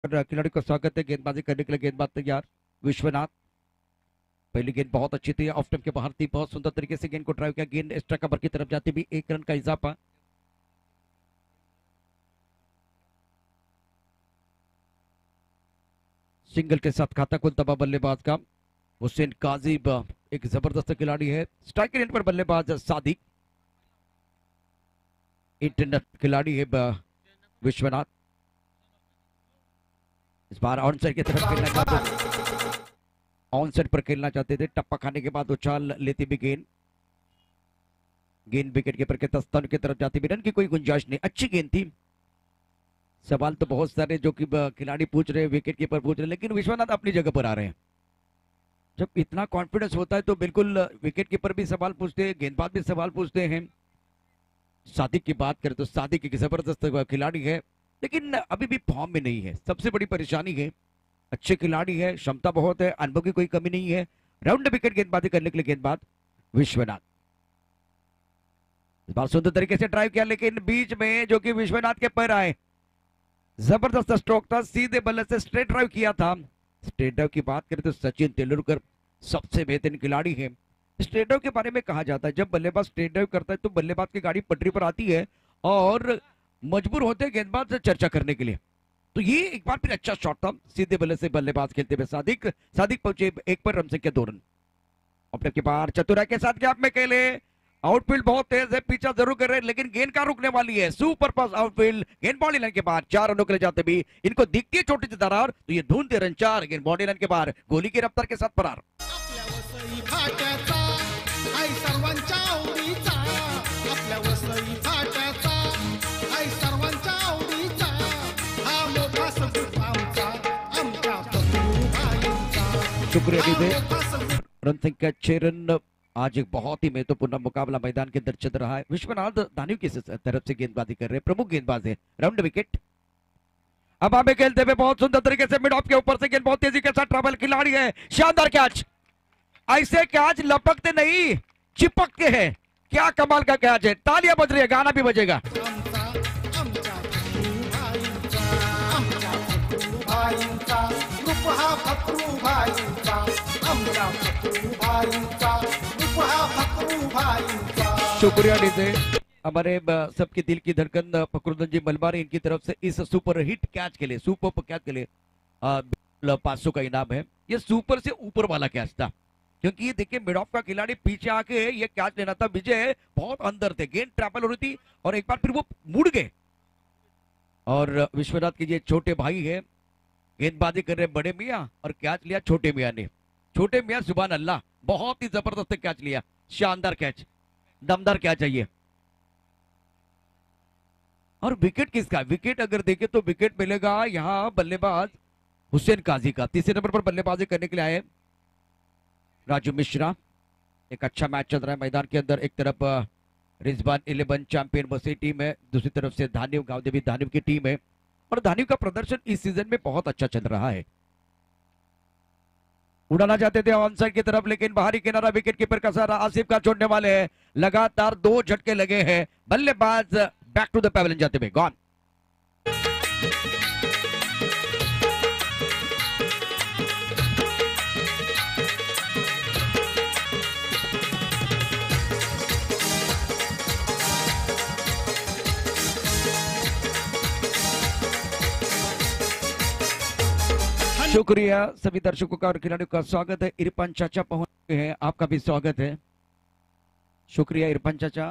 खिलाड़ी का स्वागत है। गेंदबाजी करने के लिए गेंदबाज तैयार। विश्वनाथ, पहली गेंद बहुत अच्छी थी, ऑफ स्टंप के बाहर थी, बहुत सुंदर तरीके से गेंद को ड्राइव किया, गेंद एक्स्ट्रा कवर की तरफ जाती भी 1 रन का इजाफा। सिंगल के साथ खाता खुलता हुआ बल्लेबाज का हुसैन काजिब एक जबरदस्त खिलाड़ी है। स्ट्राइकर एंड पर बल्लेबाज सादिक, इंटरनेट खिलाड़ी है विश्वनाथ। इस बार ऑन साइड की तरफ खेलना चाहते, ऑन साइड पर खेलना चाहते थे। टप्पा खाने के बाद उछाल लेती भी गेंद, गेंद विकेट कीपर के दस्तान की तरफ जाती भी, रन की कोई गुंजाइश नहीं। अच्छी गेंद थी। सवाल तो बहुत सारे जो कि खिलाड़ी पूछ रहे हैं, विकेट कीपर पूछ रहे हैं, लेकिन विश्वनाथ अपनी जगह पर आ रहे हैं। जब इतना कॉन्फिडेंस होता है तो बिल्कुल विकेट कीपर भी सवाल पूछते हैं, गेंदबाज भी सवाल पूछते हैं। सादिक की बात करें तो सादिक एक जबरदस्त खिलाड़ी है, लेकिन अभी भी फॉर्म में नहीं है, सबसे बड़ी परेशानी है। अच्छे खिलाड़ी है, क्षमता बहुत है, अनुभव की कोई कमी नहीं है। राउंड विकेट गेंदबाजी करने के लिए गेंदबाज विश्वनाथ। इस बार सुंदर तरीके से ड्राइव किया, लेकिन बीच में जो कि विश्वनाथ के पैर आए, जबरदस्त स्ट्रोक था, सीधे बल्ले से स्ट्रेट ड्राइव किया था। स्ट्रेट ड्राइव की बात करें तो सचिन तेंदुलकर सबसे बेहतरीन खिलाड़ी है। स्ट्रेट ड्राइव के बारे में कहा जाता है, जब बल्लेबाज स्ट्रेट ड्राइव करता है तो बल्लेबाज की गाड़ी पटरी पर आती है और मजबूर होते हैं गेंदबाज से चर्चा करने के लिए। तो ये एक बार फिर अच्छा शॉट था, सीधे बल्ले से बल्लेबाज खेलते हुए सादिक पहुंचे 1 पर, रन संख्या 2 रन। अपने के बाहर चतुराई के साथ गैप में खेले, आउटफील्ड बहुत तेज है, पीछा जरूर कर रहे हैं, लेकिन गेंद का रुकने वाली है। सुपर पास आउटफील्ड, गेंद बाउंड्री लाइन के बाहर, 4 रनों के लिए जाते भी इनको दिखती है छोटी सी दरार, तो ये ढूंढते रन 4, गेंद बाउंड्री लाइन के बाहर, गोली की रफ्तार के साथ फरार। शुक्रिया दीजिए। रन संख्या 6 रन। आज एक बहुत ही महत्वपूर्ण मुकाबला मैदान के अंदर चल रहा है। विश्वनाथ दानियों की तरफ से गेंदबाजी कर रहे हैं, प्रमुख गेंदबाज है। राउंड विकेट अब हमें खेलते हुए बहुत सुंदर तरीके से मिड ऑफ के ऊपर से गेंद बहुत तेजी के साथ ट्रैवल, खिलाड़ी है, शानदार कैच। ऐसे कैच लपकते नहीं, चिपकते हैं। क्या कमाल का कैच है, तालियां बज रही है, गाना भी बजेगा। शुक्रिया डीजे, हमारे सबके दिल की धड़कन फखरुद्दीन जी मलबारी, इनकी तरफ से इस सुपर हिट कैच के लिए, सुपर कैच के लिए 500 का इनाम है। ये सुपर से ऊपर वाला कैच था, क्योंकि ये देखिए मिड ऑफ का खिलाड़ी पीछे आके ये कैच लेना था। विजय बहुत अंदर थे, गेंद ट्रैवल हो रही थी और एक बार फिर वो मुड़ गए। और विश्वनाथ के ये छोटे भाई है, गेंदबाजी कर रहे बड़े मियाँ और कैच लिया छोटे मियाँ ने। छोटे मियाँ सुभान अल्लाह, बहुत ही जबरदस्त कैच लिया, शानदार कैच, दमदार कैच चाहिए। और विकेट किसका, विकेट अगर देखे तो विकेट मिलेगा यहाँ बल्लेबाज हुसैन काजी का। तीसरे नंबर पर बल्लेबाजी करने के लिए आए राजू मिश्रा। एक अच्छा मैच चल रहा है मैदान के अंदर, एक तरफ रिजवान 11 चैंपियन वसी टीम है, दूसरी तरफ से धानिव गांवदेवी धानिव की टीम है। और धानिव का प्रदर्शन इस सीजन में बहुत अच्छा चल रहा है। उड़ाना चाहते थे ऑन साइड की तरफ, लेकिन बाहरी किनारा विकेट कीपर का सारा आसिफ का छोड़ने वाले हैं। लगातार 2 झटके लगे हैं, बल्लेबाज बैक टू द पैवेलियन जाते हुए गॉन। शुक्रिया सभी दर्शकों का और खिलाड़ियों का स्वागत है। इरफान चाचा पहुंच गए हैं, आपका भी स्वागत है। शुक्रिया इरफान चाचा,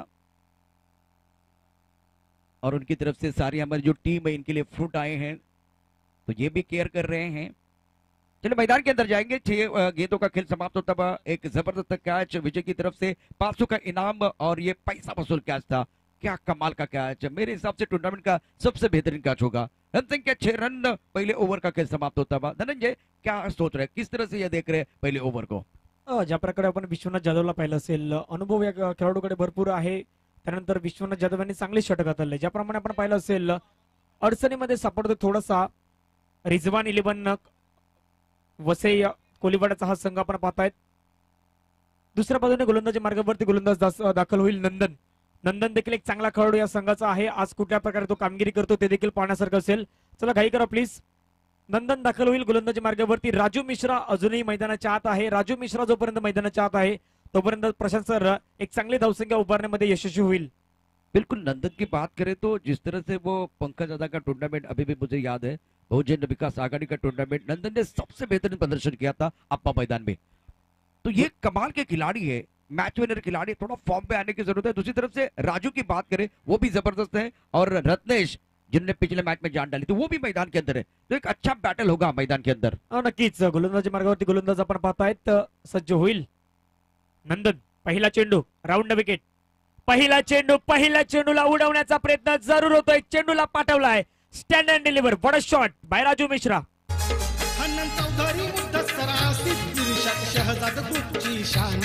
और उनकी तरफ से सारी हमारी जो टीम है इनके लिए फ्रूट आए हैं, तो ये भी केयर कर रहे हैं। चलो मैदान के अंदर जाएंगे। 6 गेंदों का खेल समाप्त होता हुआ एक जबरदस्त कैच विजय की तरफ से, 500 का इनाम और ये पैसा वसूल कैच था। क्या कमाल का कैच, मेरे हिसाब से टूर्नामेंट का सबसे बेहतरीन कैच होगा। रन संख्या 6 रन, पहले ओव्हर का खेल समाप्त होता हुआ। धनंजय क्या सोच रहे, किस तरह से ये देख रहे पहले ओव्हर को? ज्या प्रकारे आपण विश्वनाथ जाधवला पाहिलं असेल, अनुभव या खेळाडूकडे भरपूर आहे। त्यानंतर विश्वनाथ जाधव यांनी चांगली षटक हाताळले, ज्याप्रमाणे आपण पाहिलं असेल अडचणीमध्ये सापडतो थोडासा रिजवान 11 वसई कोलीवाडाचा हा संघ आपण पाहतायत। दुसऱ्या बाजूने गोलंदाजी मार्गावरती गोलंदाज दाखल होईल नंदन। नंदन देखील एक चांगला खेळाडू या संघाचा आहे, आज कुठल्या प्रकारे तो कामगिरी करतो ते देखील पाहण्यासारखं असेल। चला घाई करा प्लीज, नंदन दाखल होईल गोलंदाजी मार्गावरती. राजू मिश्रा अजूनही मैदानाच्या आत आहे. राजू मिश्रा जोपर्यंत मैदानाच्या आत आहे तोपर्यंत प्रशांत सर एक चांगली धावसंख्या उभारण्यामध्ये यशस्वी होईल. बिल्कुल नंदन की बात करें तो जिस तरह से वो पंकज अदा का टूर्नामेंट अभी भी मुझे याद है, बहुजन विकास आघाड़ी का टूर्नामेंट नंदन ने सबसे बेहतरीन प्रदर्शन किया था अप्पा मैदान में। तो ये कमाल के खिलाड़ी है, मैच विनर खिलाड़ी, थोड़ा फॉर्म पे आने की जरूरत है। दूसरी तरफ से राजू की बात करें वो भी जबरदस्त है, और रत्नेश जिनने पिछले मैच में जान डाली थी वो भी मैदान के अंदर है। तो एक अच्छा बैटल होगा मैदान के अंदर। नक्कीच गोलंदाजी मार्गावरती गोलंदाज आपण पाहतायत सज्ज होईल. नंदन पहिला चेंडू राऊंड विकेट. पहिल्या चेंडूला उडवण्याचा प्रयत्न जरूर होतोय. चेंडूला पाठवलाय stand and deliver. Bold shot by Raju Mishra. Hanan Chaudhary मुद्दसरा सिद्धिविषक Shahzad ग्रुपची शान.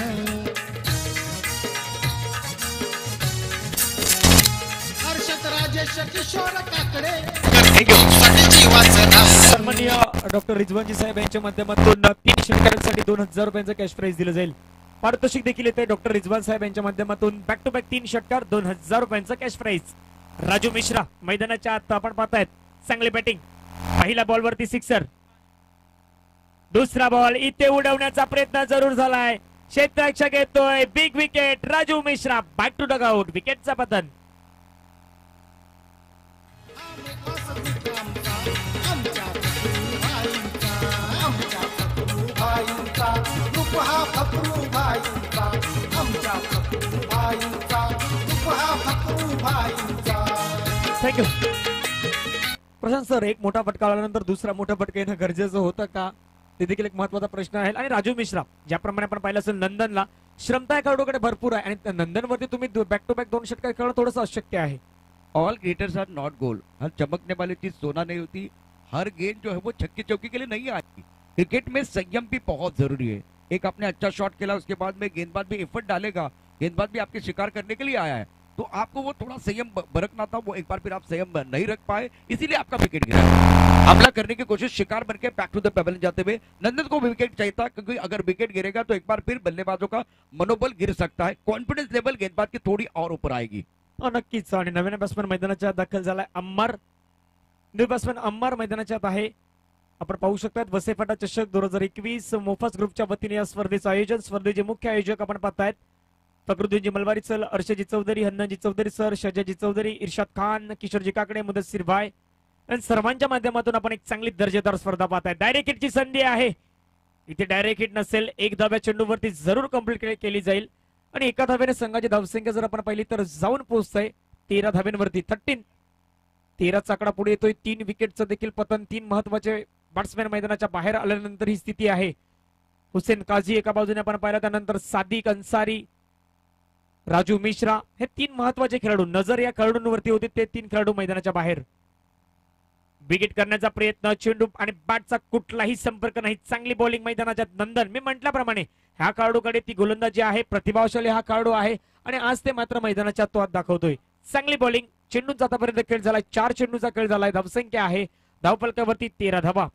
हर्षद राजेश किशोर काकडे सन्माननीय डॉक्टर रिजवानजी साहेब यांच्या माध्यमातून 3 षटकारांसाठी 2000 रुपयांचं कॅश प्राइज दिलं जाईल. पारितोषिक देखील येते डॉक्टर रिजवान साहेब यांच्या माध्यमातून. बॅक टू बॅक 3 षटकार 2000 रुपयांचं कॅश प्राइज. राजू मिश्रा मैदानाच्या आत आपण पाहतायत चांगली बॅटिंग. पहिल्या बॉलवरती सिक्सर. दुसरा बॉल इथे उडवण्याचा प्रयत्न जरूर झालाय. क्षेत्ररक्षक येतोय. Big wicket Raju Mishra. Back to dugout. विकेटचा पतन. Thank you Prashant sir. एक मोठा फटका आल्यानंतर दुसरा मोठा फटका येणं गरजेचं होतं का, ते देखील एक महत्वाचा प्रश्न आहे. आणि राजू मिश्रा ज्याप्रमाणे आपण पाहिलं असेल नंदनला श्रमता खेळाडूकडे भरपूर आहे, आणि नंदनवरती तुम्ही बॅक टू बॅक 2 षटकार खेळणं थोडंसं अशक्य आहे. All cricketers are not goal. हर चमकने वाली चीज सोना नहीं होती. हर गेंद जो है वो छक्के चौके के लिए नहीं आती. क्रिकेट में संयम भी बहुत जरूरी है. एक आपने अच्छा शॉट खेला, उसके बाद में गेंदबाज भी एफर्ट डालेगा. गेंदबाज भी आपके शिकार करने के लिए आया है, तो आपको वो थोड़ा संयम बरतना था. वो एक बार फिर आप संयम नहीं रख पाए, इसीलिए आपका विकेट गिरा. हमला करने की कोशिश, शिकार बन के बैक टू द पेवेलियन जाते हुए नंदन को विकेट चाहिए था, क्योंकि अगर विकेट गिरेगा तो एक बार फिर बल्लेबाजों का मनोबल गिर सकता है. कॉन्फिडेंस लेवल गेंदबाज की थोड़ी और ऊपर आएगी. नक्कीच. आणि नवीन बॅट्समन मैदानाच्या आत दाखल झालाय अम्मार. न्यू बॅट्समन अम्मार मैदानाच्या आत आहे. आपण पाहू शकतात वसेफाटा चषक 2021 मोफास ग्रुपच्या वतीने या स्पर्धेचं आयोजन. स्पर्धेचे मुख्य आयोजक आपण पाहतायत फकरुद्दीनजी मलबारी सर, अर्षदजी चौधरी, हन्नाजी चौधरी सर, शजाजी चौधरी, इर्शाद खान, किशोरजी काकडे, मुदस्सीर भाई आणि सर्वांच्या माध्यमातून आपण एक चांगली दर्जेदार स्पर्धा पाहताय. डायरेक्ट हिटची संधी आहे. इथे डायरेक्ट हिट नसेल, एक धाब्या चेंडूवरती जरूर कंप्लीट केली जाईल. आणि एका धाब्याने संघाची धावसंख्या जर आपण पाहिली तर जाऊन पोहोचतंय 13 धाब्यांवरती. 13चा आकडा पुढे येतोय. 3 विकेटचं देखील पतन. 3 महत्वाचे बॅट्समॅन मैदानाच्या बाहेर आल्यानंतर ही स्थिती आहे. हुसेन काझी एका बाजूने आपण पाहिला, त्यानंतर सादिक अन्सारी, राजू मिश्रा, हे 3 महत्वाचे खेळाडू. नजर या खेळाडूंवरती होते, ते 3 खेळाडू मैदानाच्या बाहेर. विकेट करण्याचा प्रयत्न, चेंडू आणि बॅटचा कुठलाही संपर्क नाही. चांगली बॉलिंग मैदानाच्या. नंदन मी म्हटल्याप्रमाणे ह्या खेळाडूकडे ती गोलंदाजी आहे, प्रतिभाशाली हा खेळाडू आहे, आणि आज ते मात्र मैदानाच्या तो दाखवतोय. चांगली बॉलिंग. चेंडूंचा आतापर्यंत खेळ झालाय. 4 चेंडूचा खेळ झालाय. धावसंख्या आहे धावफलकावरती 13 धावा.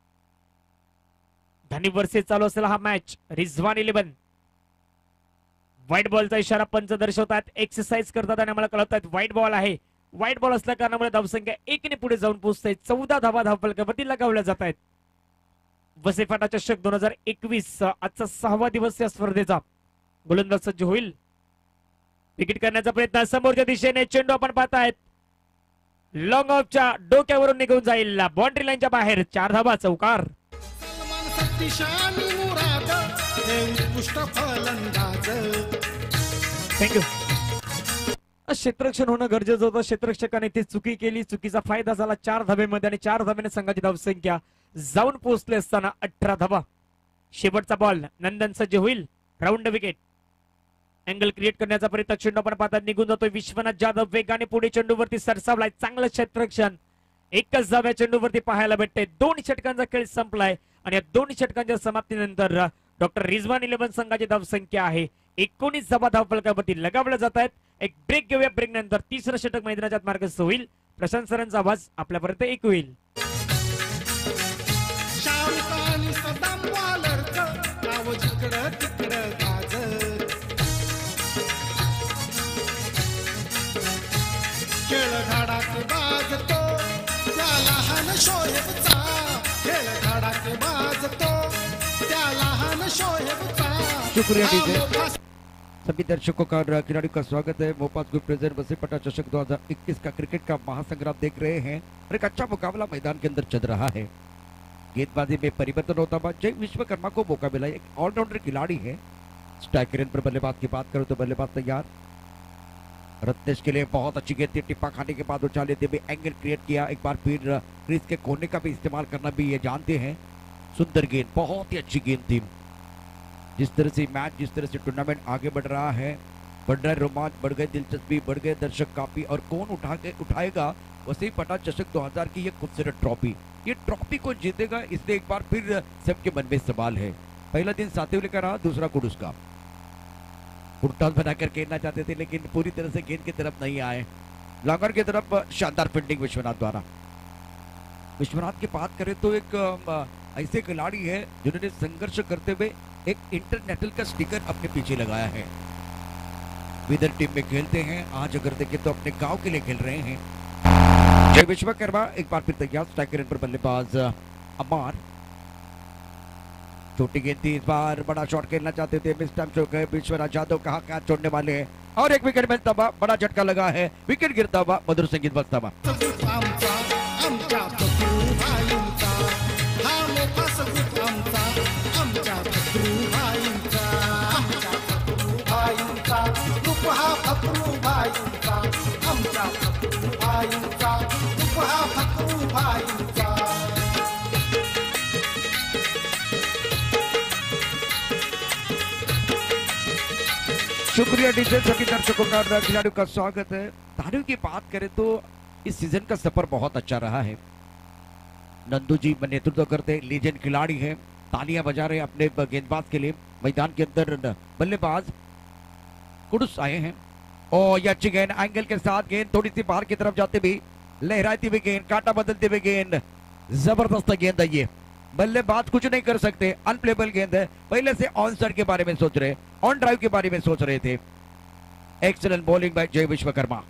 धनी वर्सेस चालू असलेला हा मॅच. रिझवान 11 व्हाईट बॉलचा इशारा पंच दर्शवतात, एक्सरसाइज करतात आणि आम्हाला कळवतात व्हाईट बॉल आहे. व्हाईट बॉल असल्या कारणामुळे धावसंख्या 1 ने पुढे जाऊन पोहोचते. 14 धावा धावफलकावरती लगावल्या जात आहेत. वसेफाटा चषक 2021 आजचा 6वा दिवस या स्पर्धेचा. गोलंदाज सज्ज होईल. विकेट करण्याचा प्रयत्न समोरच्या दिशेने. चेंडू आपण पाहतायत लॉंग ऑफच्या डोक्यावरून निघून जाईल. बाउंड्री लाईनच्या बाहेर. 4 धावा. चौकार. सलमान शक्तिशाली मुराद हे उत्कृष्ट फलंदाज. थँक्यू. क्षेत्ररक्षण होणं गरजेचं होतं. क्षेत्ररक्षकाने ती चुकी केली. चुकीचा फायदा झाला 4 धाब्यामध्ये, आणि 4 धाब्याने संघाची धावसंख्या जाऊन पोहोचले असताना 18 धावा. शेवटचा बॉल. नंदन सज्ज होईल. Round wicket. अँगल क्रिएट करण्याचा प्रयत्न. चेंडू आपण पाहतात निघून जातोय. विश्वनाथ जाधव वेगाने पुढे चेंडूवरती सरसावलाय. चांगलं क्षेत्ररक्षण. एकच धाब्या चेंडूवरती पाहायला भेटते. 2 षटकांचा खेळ संपलाय, आणि या 2 षटकांच्या समाप्तीनंतर डॉक्टर रिझवान 11 संघाची धावसंख्या आहे 19 धावा धावफलकावरती लगावल्या जात आहेत. एक ब्रेक घेऊया. ब्रेक नंतर 3रं षटक मैदानाच्या मार्गस्थ होईल. प्रशांत सरांचा आवाज आपल्यापर्यंत एक होईल. शाहरुखानी सदाम वालरचं नाव जिकडं तिकडं गाजर. खेळ घाडात बाजतो त्या लहान शोएबचा धडाकेबाज तो त्या लहान शोहेबचा शुक्रिया हा डीजे। मोठा सभी दर्शकों का और खिलाड़ियों का स्वागत है। भोपाल ग्रुप प्रेजेंट वसीपटा चषक 2021 का क्रिकेट का महासंग्राम देख रहे हैं और एक अच्छा मुकाबला मैदान के अंदर चल रहा है। गेंदबाजी में परिवर्तन होता हुआ जय विश्वकर्मा को मौका मिला। एक ऑलराउंडर खिलाड़ी है। स्ट्राइक रेंज पर बल्लेबाज की बात करो तो बल्लेबाज तैयार। रत्नेश के लिए बहुत अच्छी गेंद थी। टिप्पा खाने के बाद उछाल लेते हुए एंगल क्रिएट किया। एक बार फिर क्रीज के कोने का भी इस्तेमाल करना भी ये जानते हैं। सुंदर गेंद, बहुत ही अच्छी गेंद थी। जिस तरह से मैच, जिस तरह से टूर्नामेंट आगे बढ़ रहा है, बढ़ रहा है रोमांच, बढ़ गए दिलचस्पी, बढ़ गए दर्शक काफी। और कौन उठाएगा वसीपटा चषक 2000 की ये खूबसूरत ट्रॉफी। ये ट्रॉफी को जीतेगा, इसलिए एक बार फिर सबके मन में सवाल है। पहला दिन साथियों लेकर रहा, दूसरा कुडुस का फुटबॉल बनाकर खेलना चाहते थे लेकिन पूरी तरह से गेंद की तरफ नहीं आए। लॉन्गर की तरफ शानदार फील्डिंग विश्वनाथ द्वारा। विश्वनाथ की बात करें तो एक ऐसे खिलाड़ी है जिन्होंने संघर्ष करते हुए एक इंटरनेशनल का स्टिकर अपने पीछे लगाया है। विदर टीम में खेलते हैं, आज अगर देखें तो अपने गांव के लिए खेल रहे हैं। जय विश्वकर्मा एक बार फिर तैयार। स्ट्राइकर पर बल्लेबाज अमार। छोटी गेंद थी, इस बार बड़ा शॉट खेलना चाहते थे, मिस टाइम हो गए। विश्वनाथ यादव कहा कैच छोड़ने वाले हैं और एक विकेट मिलता हुआ, बड़ा झटका लगा है, विकेट गिरता हुआ, मधुर संगीत बजता हुआ। सगुत आमचा आमच्या भाईंचा हा मोठा सगुत आमचा आमच्या भाईंचा आमच्या भाईंचा रूप हा भाईंचा आमच्या भाईंचा रूप हा भाईंचा शुक्रिया डीजे। सभी दर्शकों का और खिलाड़ियों का स्वागत है। तालियों की बात करें तो इस सीजन का सफर बहुत अच्छा रहा है। नंदू जी नेतृत्व करते लीजेंड खिलाड़ी हैं, तालियां बजा रहे अपने गेंदबाज के लिए। मैदान के अंदर बल्लेबाज कुडुस आए हैं और ये अच्छी गेंद एंगल के साथ, गेंद थोड़ी सी बाहर की तरफ जाते भी, लहराती हुई गेंद, कांटा बदलते हुए गेंद, जबरदस्त गेंद है ये। बल्लेबाज कुछ नहीं कर सकते, अनप्लेबल गेंद है। पहले से ऑन साइड के बारे में सोच रहे, ऑन ड्राइव के बारे में सोच रहे थे। एक्सीलेंट बॉलिंग बाय जय विश्वकर्मा।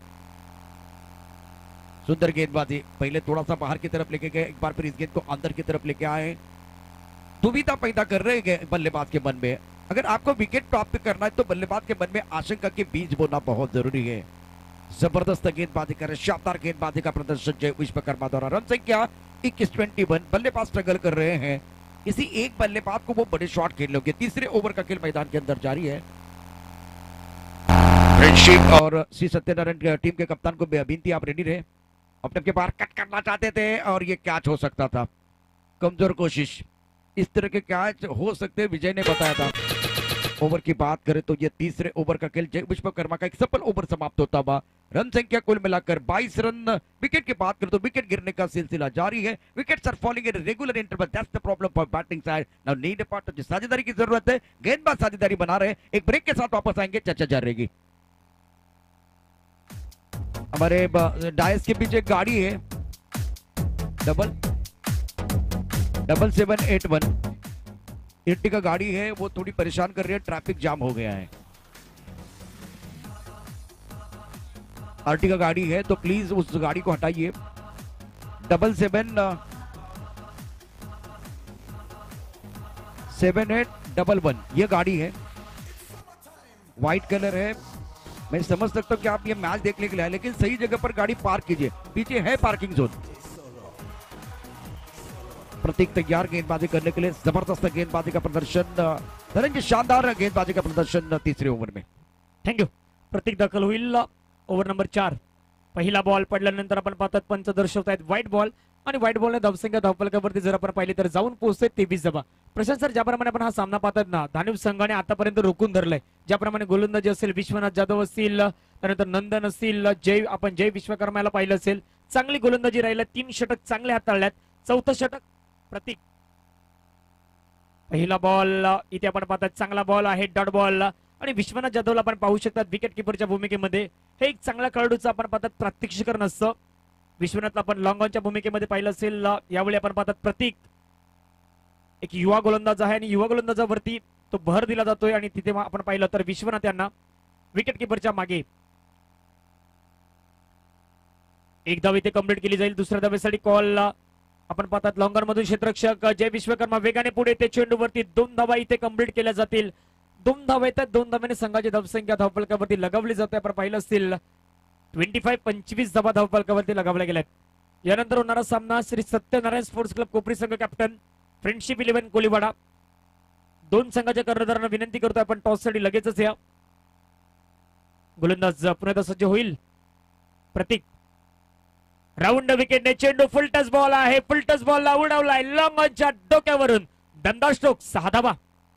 सुंदर गेंदबाजी, पहले थोड़ा सा बाहर की तरफ लेके गए, एक बार फिर इस गेंद को अंदर की तरफ लेके आए। दुविधा पैदा कर रहे हैं बल्लेबाज के मन में। अगर आपको विकेट प्राप्त करना है तो बल्लेबाज के मन में आशंका के बीज बोना बहुत जरूरी है। जबरदस्त गेंदबाजी कर, शानदार गेंदबाजी का प्रदर्शन जय विश्वकर्मा द्वारा। रन संख्या 21 बल्लेबाज स्ट्रगल कर रहे हैं। किसी एक बल्लेबाज को वो बड़े शॉट खेल लोगे। तीसरे ओवर का खेल मैदान के अंदर जारी है। और श्री सत्यनारायण टीम के कप्तान को बेनती, आप रेडी रहे। अपने के बाहर कट करना चाहते थे और ये कैच हो सकता था। कमजोर कोशिश, इस तरह के कैच हो सकते, विजय ने बताया था। ओवर की बात करें तो ये तीसरे ओवर का खेल जय विश्वकर्मा का एक सफल ओवर समाप्त होता हुआ। रन संख्या कुल मिलाकर 22 रन। विकेट की बात करें तो विकेट गिरने का सिलसिला जारी है। Wickets are falling in regular interval, that's the problem for batting side. Now need a partner, जो साझेदारी की जरूरत है। गेंदबाज साझेदारी बना रहे, एक ब्रेक के साथ वापस आएंगे, चर्चा जारी रहेगी। हमारे डायस के पीछे गाड़ी है, 7781 इर्टिगा गाड़ी है, वो थोड़ी परेशान कर रही है, ट्रैफिक जाम हो गया है। आर्टिगा गाड़ी है तो प्लीज उस गाड़ी को हटाइए। 777811 ये गाड़ी है, व्हाइट कलर है। मैं समझ सकता हूँ कि आप ये मैच देखने के लिए आए, लेकिन सही जगह पर गाड़ी पार्क कीजिए, पीछे है पार्किंग जोन। प्रतीक तैयार गेंदबाजी करने के लिए। जबरदस्त गेंदबाजी का प्रदर्शन धनंजय, शानदार गेंदबाजी का प्रदर्शन तीसरे ओव्हर में। थँक्यू। प्रतीक दाखल होईल ओव्हर नंबर 4। पहिला बॉल पडल्यानंतर आपण पाहतात पंच दर्शवतायत व्हाईट बॉल आणि व्हाईट बॉलने धावसंख्या धावफलकावरती जर आपण पाहिली तर जाऊन पोहोचते 23 धावा। प्रशांत सर, ज्याप्रमाणे आपण हा सामना पाहतात ना, धानिव संघाने आतापर्यंत रोखून धरलंय। ज्याप्रमाणे गोलंदाजी असेल, विश्वनाथ जाधव असतील, त्यानंतर नंदन असतील, जय विश्वकर्माला पाहिलं असेल, चांगली गोलंदाजी राहिली। 3 षटक चांगले हाताळल्यात, 4थं षटक प्रतीक। पहिला बॉल इथे आपण पाहतात, चांगला बॉल आहे, डॉट बॉल। आणि विश्वनाथ जाधवला आपण पाहू शकतात विकेट किपरच्या भूमिकेमध्ये। हे एक चांगल्या खेळाडूचं आपण पाहतात प्रात्यक्षिकरण असतं। विश्वनाथला आपण लॉंग ऑनच्या भूमिकेमध्ये पाहिलं असेल, यावेळी आपण पाहतात प्रतीक एक युवा गोलंदाज आहे आणि युवा गोलंदाजावरती तो भर दिला जातोय। आणि तिथे आपण पाहिलं तर विश्वनाथ यांना विकेट किपरच्या मागे एक धाव इथे कंप्लीट केली जाईल। दुसऱ्या धावेसाठी कॉल आपण पाहतात लॉंगर मधून क्षेत्ररक्षक जय विश्वकर्मा वेगाने पुढे ते चेंडूवरती 2 धावा इथे कंप्लीट केल्या जातील. 2 धावा येतात. 2 धाव्याने संघाची धावसंख्या धावफलकावरती लगावली जाते. आपण पाहिलं असतील 25 धावा धावफलकावरती लगावल्या गेल्यात. यानंतर होणारा सामना श्री सत्यनारायण स्पोर्ट्स क्लब कोपरी संघ कॅप्टन फ्रेंडशिप 11 कोलीवाडा. दोन संघाच्या कर्णधारांना विनंती करतोय आपण टॉस साठी लगेचच या. गोलंदाज पुन्हा सज्ज होईल प्रतीक. राऊंड विकेटने चेंडू फुल टच बॉल आहे. फुल टच बॉलला उडवलाय लॉंग ऑनच्या डोक्यावरून. दमदार स्ट्रोक 6 धावा.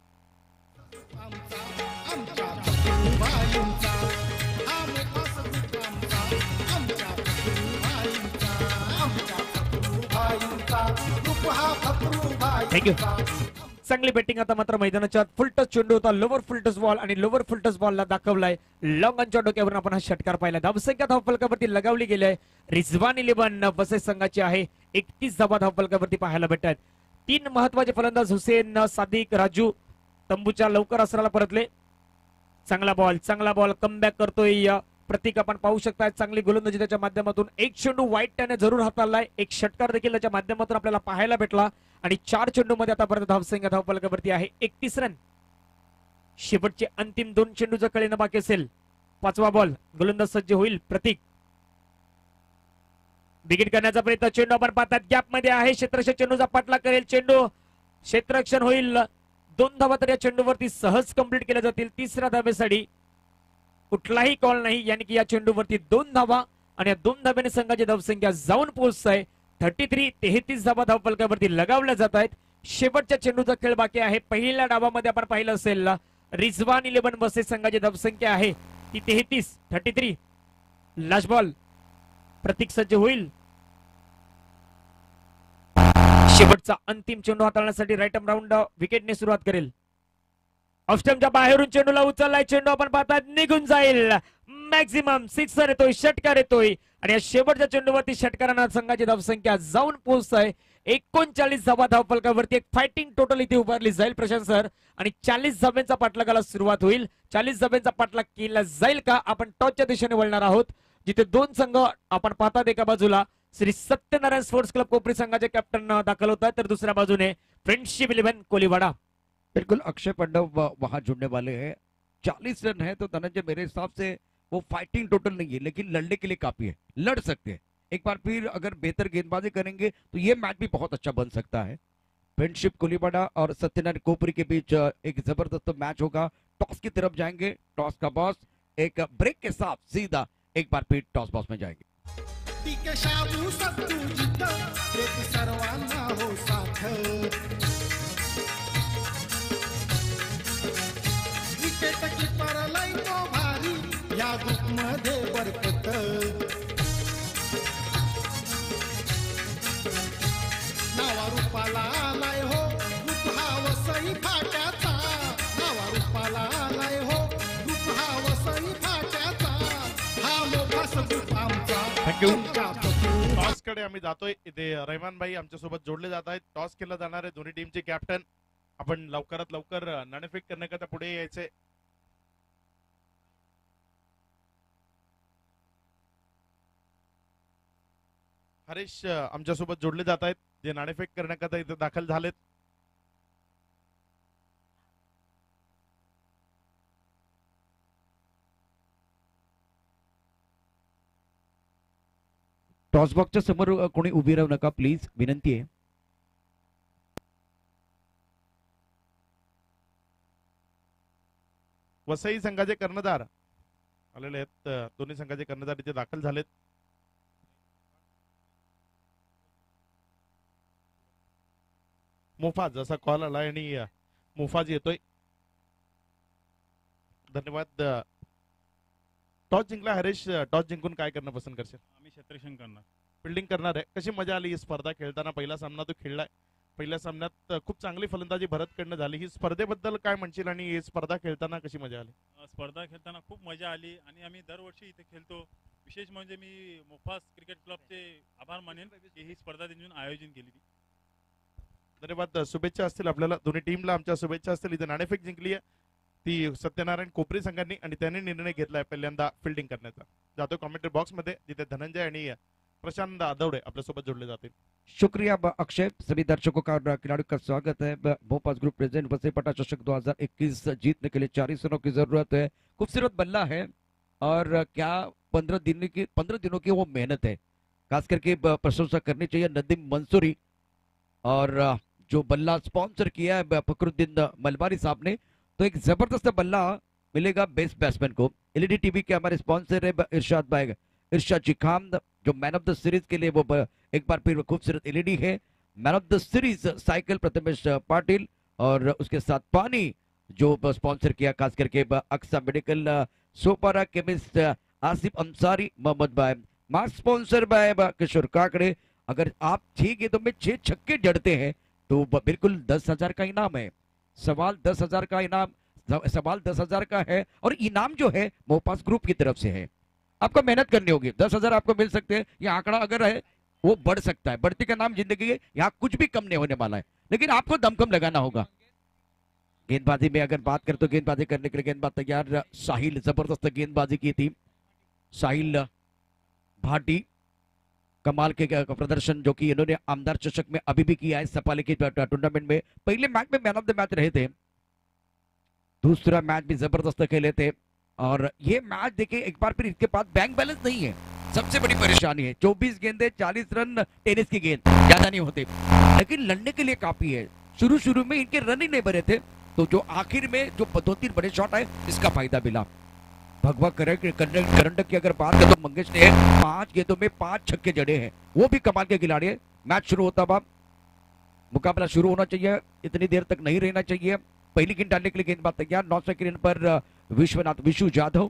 आमच्या फकरूबाईंचा हा मोठा सगुट आमचा आमच्या फकरूबाईंचा आमच्या फकरूबाईंचा रूप हा फकरूबाईंचा. चांगली बॅटिंग आता मात्र मैदानाच्या फुल टच चेंडू होता. लोवर फुल टच बॉल आणि लोवर फुल टच बॉलला दाखवलाय लॉंग ऑनच्या डोक्यावरून आपण हा षटकार पाहिला. धावसंख्या धावफलकावरती लगावली गेली आहे. रिझवान 11 बसेस संघाची आहे. 31 धावा धावफलकावरती पाहायला भेटतात. 3 महत्वाचे फलंदाज हुसेन सादिक राजू तंबूच्या लवकर असराला परतले. चांगला बॉल कमबॅक करतोय प्रतीक. आपण पाहू शकता चांगली गोलंदाजी त्याच्या माध्यमातून. एक चेंडू वाईट त्याने जरूर हाताळलाय. एक षटकार देखील त्याच्या माध्यमातून आपल्याला पाहायला भेटला आणि 4 चेंडू मध्ये आतापर्यंत धावसंख्या धावफलकावरती आहे 31 रन. शेवटचे अंतिम 2 चेंडूचं कळीनं बाकी असेल. 5वा बॉल गोलंदाज सज्ज होईल प्रतीक. विकेट करण्याचा प्रयत्न. चेंडू आपण पाहतात गॅप मध्ये आहे. क्षेत्ररक्षक चेंडूचा पाठलाग करेल. चेंडू क्षेत्ररक्षण होईल. 2 धावा तर या चेंडूवरती सहज कंप्लीट केल्या जातील. 3ऱ्या धावेसाठी कुठलाही कॉल नाही. यानी की या चेंडूवरती 2 धावा आणि या 2 धाब्याने संघाची धावसंख्या जाऊन पोहोचत आहे 33 धावा धावफलकावरती लगावल्या जात आहेत. शेवटच्या चेंडूचा खेळ बाकी आहे. पहिल्या डावामध्ये आपण पाहिलं असेल रिझवान 11 बसेस संघाची धावसंख्या आहे ती 33. लास्ट बॉल प्रतीक सज्ज होईल. शेवटचा अंतिम चेंडू हाताळण्यासाठी राईट आर्म राऊंड विकेटने सुरुवात करेल. ऑफस्टंपच्या बाहेरून चेंडूला उचललाय. चेंडू आपण पाहतात निघून जाईल. मॅक्झिमम 6 येतोय. षटकार येतोय आणि या शेवटच्या चेंडूवरती षटकारांना संघाची धावसंख्या जाऊन पोहोचत आहे 39 धावा धावफलकावरती. एक फायटिंग टोटल इथे उभारली जाईल प्रशांत सर आणि 40 धाब्यांचा पाठलागाला सुरुवात होईल. 40 धाब्यांचा पाठलाग केला जाईल का? आपण टॉसच्या दिशेने वळणार आहोत जिथे 2 संघ आपण पाहतात. एका बाजूला श्री सत्यनारायण स्पोर्ट्स क्लब कोपरी संघाचे कॅप्टन दाखल होता तर दुसऱ्या बाजूने फ्रेंडशिप 11 कोलीवाडा. बिल्कुल अक्षय पांडव वहां जुड़ने वाले हैं. 40 रन है तो धनंजय मेरे हिसाब से वो फाइटिंग टोटल नहीं है लेकिन लड़ने के लिए काफी है. लड़ सकते हैं. एक बार फिर अगर बेहतर गेंदबाजी करेंगे तो ये मैच भी बहुत अच्छा बन सकता है. फ्रेंडशिप कोलीवाड़ा और सत्यनारायण कोपरी के बीच एक जबरदस्त मैच होगा. टॉस की तरफ जाएंगे. टॉस का बॉस एक ब्रेक के साथ सीधा एक बार फिर टॉस बॉस में जाएंगे. पीके शाबू सत्तू जिद्द प्रेत सर्वांना हो साथ. विकेट कीपर लय तो भारी या ग्रुप मध्ये बरकत. नावा रूपाला आलाय हो रूप हा वसई फाट्याचा. नावा रूपाला आलाय हो रूप हा वसई फाट्याचा. हा मोठा सगुट आमचा. टॉस कडे आम्ही जातोय. इथे रहमान भाई आमच्या सोबत जोडले जात आहेत. टॉस केला जाणार आहे. दोन्ही टीमचे कॅप्टन आपण लवकरात लवकर नाणेफेक करण्याकरता पुढे यायचे. हरीश आमच्या सोबत जोडले जात आहेत जे नाणेफेक करण्याकरता इथे दाखल झालेत. टॉस बॉक्सच्या समोर कोणी उभी राहू नका प्लीज, विनंती आहे. वसई संघाचे कर्णधार आलेले आहेत. दोन्ही संघाचे कर्णधार इथे दाखल झालेत. मुफाज असा कॉल आला आणि मुफाज येतोय. धन्यवाद. टॉस जिंकला हरीश. टॉस जिंकून काय करणं पसंत करशील? आम्ही क्षेत्ररक्षण करणार. फिल्डिंग करणार आहे. कशी मजा आली ही स्पर्धा खेळताना? पहिला सामना तो खेळलाय. पहिल्या सामन्यात खूप चांगली फलंदाजी भरतकडनं झाली. ही स्पर्धेबद्दल काय म्हणशील आणि ही स्पर्धा खेळताना कशी मजा आली? स्पर्धा खेळताना खूप मजा आली आणि आम्ही दरवर्षी इथे खेळतो. विशेष म्हणजे मी मोफास क्रिकेट क्लबचे आभार मानेन की ही स्पर्धा त्यांनी आयोजन केली. धन्यवाद. शुभेच्छा असतील आपल्याला. दोन्ही टीमला आमच्या शुभेच्छा असतील. इथे नाणेफेक जिंकली आहे ती सत्यनारायण कोपरी संघांनी आणि त्यांनी निर्णय घेतलाय पहिल्यांदा फिल्डिंग करण्याचा. जातो कॉमेंट्री बॉक्स मध्ये जिथे धनंजय आणि प्रशांत आदवडे आपल्यासोबत जोडले जातील. शुक्रिया अक्षय। सभी दर्शकों का और खिलाड़ियों का स्वागत है। भोपाल ग्रुप प्रेजेंट वसई पटा चषक 2021 जीतने के लिए 40 रनों की जरूरत है। खूबसूरत बल्ला है और क्या 15 दिनों की वो मेहनत है, खास करके प्रशंसा करनी चाहिए नदीम मंसूरी और जो बल्ला स्पॉन्सर किया है फखरुद्दीन मलबारी साहब ने। तो एक जबरदस्त बल्ला मिलेगा बेस्ट बैट्समैन को। एलईडी टीवी के हमारे स्पॉन्सर है इरशाद जी खान, जो मैन ऑफ द सीरीज के लिए वो एक बार फिर खूबसूरत एलईडी है। Man of the series cycle Prathamesh Patil और उसके साथ पानी जो स्पॉन्सर किया खास करके अक्सा मेडिकल, सोपारा केमिस्ट आसिफ अंसारी, मोहम्मद भाई, mark sponsor by Kishor Kakade. अगर आप 6 गेंदों में 6 छक्के जड़ते हैं तो बिल्कुल 10,000 का इनाम है। सवाल 10,000 का इनाम, सवाल 10,000 का है और इनाम जो है मोपास ग्रुप की तरफ से है। आपको मेहनत करनी होगी, 10,000 आपको मिल सकते हैं। ये आंकड़ा अगर है वो बढ़ सकता है, बढ़ती का नाम जिंदगी है, यहाँ कुछ भी कम नहीं होने वाला है, लेकिन आपको दमखम लगाना होगा। गेंदबाजी में अगर बात करें तो गेंदबाजी करने के लिए गेंदबाज तैयार। साहिल जबरदस्त गेंदबाजी की थी, साहिल भाटी कमाल के प्रदर्शन जो कि इन्होंने आमदार चषक में अभी भी किया है। सपाली की टूर्नामेंट में पहले मैच में मैन ऑफ द मैच रहे थे, दूसरा मैच भी जबरदस्त खेले थे और ये मैच देखिए एक बार फिर इसके पास बैंक बैलेंस नहीं है, सबसे बड़ी परेशानी है। 24 गेंदे 40 रन, टेनिस की गेंद ज्यादा नहीं होते, लेकिन लड़ने के लिए काफी है। शुरू में इनके रन ही नहीं भरे थे, तो जो आखिर में जो 2-3 बड़े शॉट आए इसका फायदा मिला। भगवा करंडक की अगर बात करें तो मंगेश ने 5 गेंदों में 5 छक्के जड़े हैं, वो भी कमाल के खिलाड़ी है। मैच शुरू होता हुआ मुकाबला शुरू होना चाहिए, इतनी देर तक नहीं रहना चाहिए। पहली गेंद डालने के लिए गेंदबाज तैयार, 9 सेकंड पर विश्व जाधव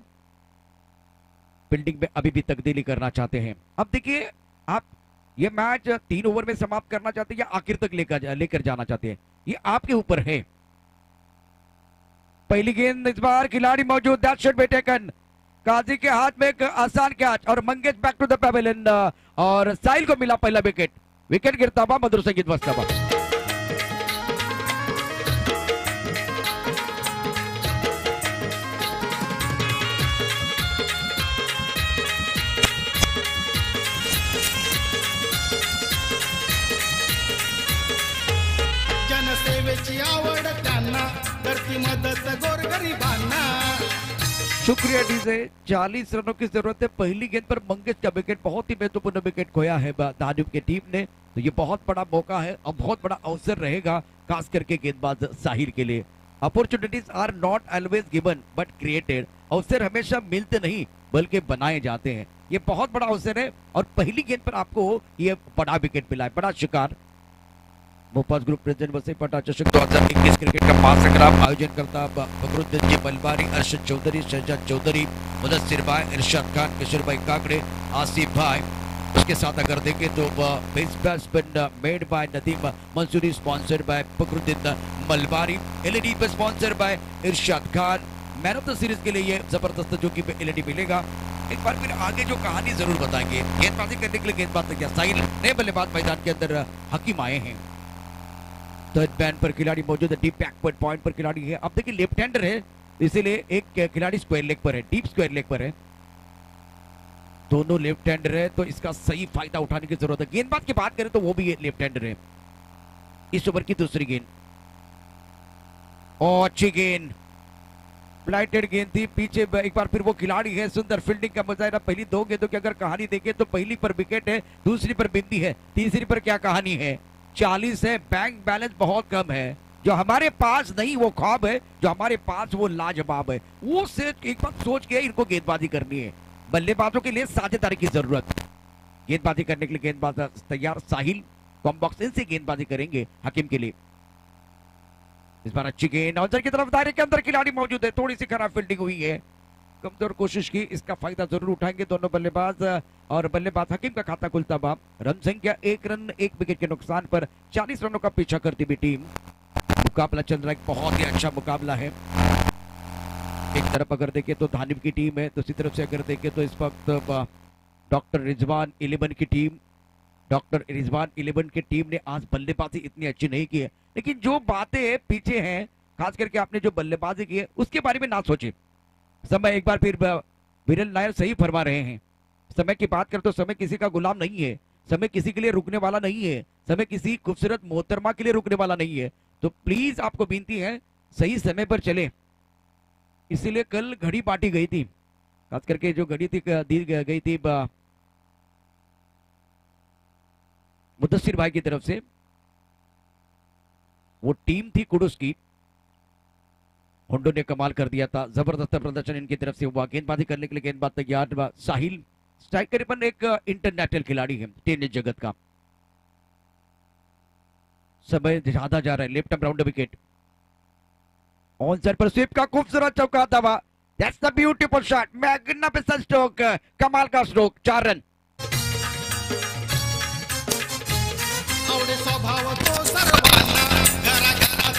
फील्डिंग में अभी भी तब्दीली करना चाहते हैं। अब देखिए आप ये मैच 3 ओवर में समाप्त करना चाहते हैं या आखिर तक लेकर जाना चाहते हैं, ये आपके ऊपर है। पहली गेंद इस बार खिलाड़ी मौजूद, that should be taken. Qazi के हाथ में एक आसान कैच और Mangesh back to the pavilion और साहिल को मिला पहला विकेट। विकेट गिरता हुआ मधुर संगीत बजता हुआ। जनसेवेची आवड त्यांना, करती मदत गोरगरिबांना। शुक्रिया डीजे। 40 रनों की जरूरत है। पहली गेंद पर मंगेश का विकेट, बहुत ही महत्वपूर्ण विकेट खोया है दानिब की टीम ने, तो ये बहुत बड़ा मौका है और बहुत बड़ा अवसर रहेगा खास करके गेंदबाज साहिल के लिए। Opportunities are not always given but created. अवसर हमेशा मिलते नहीं बल्कि बनाए जाते हैं। ये बहुत बड़ा अवसर है और पहली गेंद पर आपको ये बड़ा विकेट मिला है, बड़ा शिकार। भोपाल ग्रुप प्रेजेंट वसई पटा चषक 2021 क्रिकेट का महासंग्राम आयोजन करता फखरुद्दीन जी मलबारी, अरशद चौधरी, शहजाद चौधरी, मुदस्सिर भाई, इरशाद खान, किशोर भाई काकड़े, आसिफ भाई। उसके साथ अगर देखें तो best batsman made by Nadeem Mansuri, sponsor by Fakhruddin Malbari, LED पे sponsor by Irshad Khan. Man of the series के लिए ये जबरदस्त जो कि एलईडी मिलेगा। एक बार फिर आगे जो कहानी जरूर बताएंगे। गेंदबाजी करने के लिए गेंदबाज तैयार, साहिल नए बल्लेबाज मैदान के अंदर हकीम आए हैं। थर्ड बैन पर खिलाड़ी मौजूद है, डीप बैकवर्ड पॉइंट पर खिलाड़ी है। अब देखिए लेफ्ट हैंडर है, इसीलिए एक खिलाड़ी स्क्वायर लेग पर है, डीप स्क्वायर लेग पर है। दोनों लेफ्ट हैंडर है तो इसका सही फायदा उठाने की जरूरत है। गेंदबाज की बात करें तो वो भी लेफ्ट हैंडर है। इस ओवर की दूसरी गेंद और अच्छी गेंद, फ्लाइटेड गेंद थी पीछे। एक बार फिर वो खिलाड़ी है, सुंदर फील्डिंग का मुजाहिरा। पहली 2 गेंदों की अगर कहानी देखें तो पहली पर विकेट है, दूसरी पर बिंदी है, तीसरी पर क्या कहानी है। 40 है, बैंक बैलेंस बहुत कम है। जो हमारे पास नहीं वो ख्वाब है, जो हमारे पास वो लाजवाब है। वो से एक बार सोच के इनको गेंदबाजी करनी है। बल्लेबाजों के लिए साझेदारी की जरूरत। गेंदबाजी करने के लिए गेंदबाज तैयार, साहिल कॉम्बॉक्स इनसे गेंदबाजी करेंगे हकीम के लिए। इस बार अच्छी गेंद अंदर की तरफ, दायरे के अंदर खिलाड़ी मौजूद है, थोड़ी सी खराब फील्डिंग हुई है, कमजोर कोशिश की। इसका फायदा जरूर उठाएंगे दोनों बल्लेबाज और बल्लेबाज हकीम का खाता खुलता हुआ। रन संख्या 1 रन 1 विकेट के नुकसान पर 40 रनों का पीछा करती हुई टीम। मुकाबला चल रहा है, बहुत ही अच्छा मुकाबला है। एक तरफ अगर देखें तो धानिब की टीम है, दूसरी तरफ से अगर देखें तो इस वक्त डॉक्टर रिजवान 11 की टीम। डॉक्टर रिजवान 11 की टीम ने आज बल्लेबाजी इतनी अच्छी नहीं की है, लेकिन जो बातें पीछे हैं, खास करके आपने जो बल्लेबाजी की है उसके बारे में ना सोचे। समय एक बार फिर विरल नायर सही फरमा रहे हैं। समय की बात करें तो समय किसी का गुलाम नहीं है, समय किसी के लिए रुकने वाला नहीं है, समय किसी खूबसूरत मोहतरमा के लिए रुकने वाला नहीं है। तो प्लीज आपको विनती है सही समय पर चले। इसीलिए कल घड़ी बांटी गई थी, खास करके जो घड़ी थी दी गई थी मुदस्सिर भाई की तरफ से, वो टीम थी कुडुस की। होंडो ने कमाल कर दिया था, जबरदस्त प्रदर्शन इनकी तरफ से हुआ। गेंदबाजी करने के लिए गेंदबाज तैयार। साहिल स्ट्राइकर पर एक इंटरनेशनल खिलाड़ी है टेनिस जगत का। समय ज्यादा जा रहा है, left round wicket on side पर स्वीप का खूबसूरत चौका दबा। That's the beautiful shot, magnificent stroke, कमाल का स्ट्रोक, 4 रन। आवडे स्वभाव तो सर्वांना, घराघरात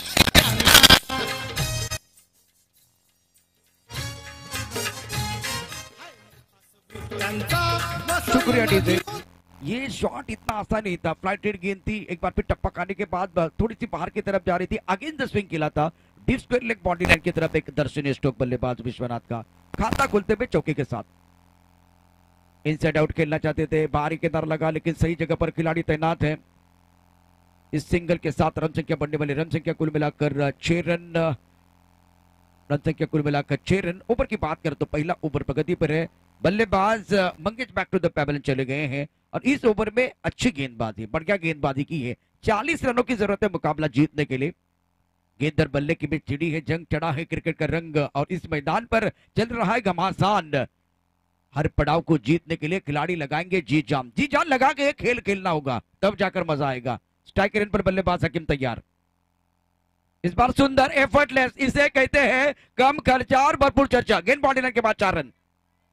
त्यांचा वसई शुक्रिया डीजे। ये शॉट इतना आसान नहीं था, फ्लाइट रेट गेंद थी, एक बार फिर टप्पा खाने के बाद थोड़ी सी बाहर की तरफ जा रही थी, अगेंस्ट द स्विंग खेला था, deep square leg body line की तरफ एक दर्शनीय स्ट्रोक बल्लेबाज विश्वनाथ का, खाता खुलते हुए चौके के साथ। इनसाइड आउट खेलना चाहते थे, बाहरी किनारा लगा, लेकिन सही जगह पर खिलाड़ी तैनात है। इस सिंगल के साथ रन संख्या बढ़ने वाली, रन संख्या कुल मिलाकर 6 रन, रन संख्या कुल मिलाकर 6 रन। ओवर की बात करें तो पहला ओवर प्रगति पर है, बल्लेबाज Mangesh back to the pavilion चले गए हैं और इस ओवर में अच्छी गेंदबाजी, बढ़िया गेंदबाजी की है। 40 रनों की जरूरत है मुकाबला जीतने के लिए। गेंदर बल्ले की भी चिड़ी है, जंग चढ़ा है क्रिकेट का रंग और इस मैदान पर चल रहा है घमासान। हर पड़ाव को जीतने के लिए खिलाड़ी लगाएंगे जी जान लगा के खेल खेलना होगा, तब जाकर मजा आएगा। स्ट्राइकर इन पर बल्लेबाज हकीम तैयार। इस बार सुंदर एफर्टलेस, इसे कहते हैं कम खर्चा और भरपूर चर्चा। गेंद बॉडी लाइन के बाद 4 रन।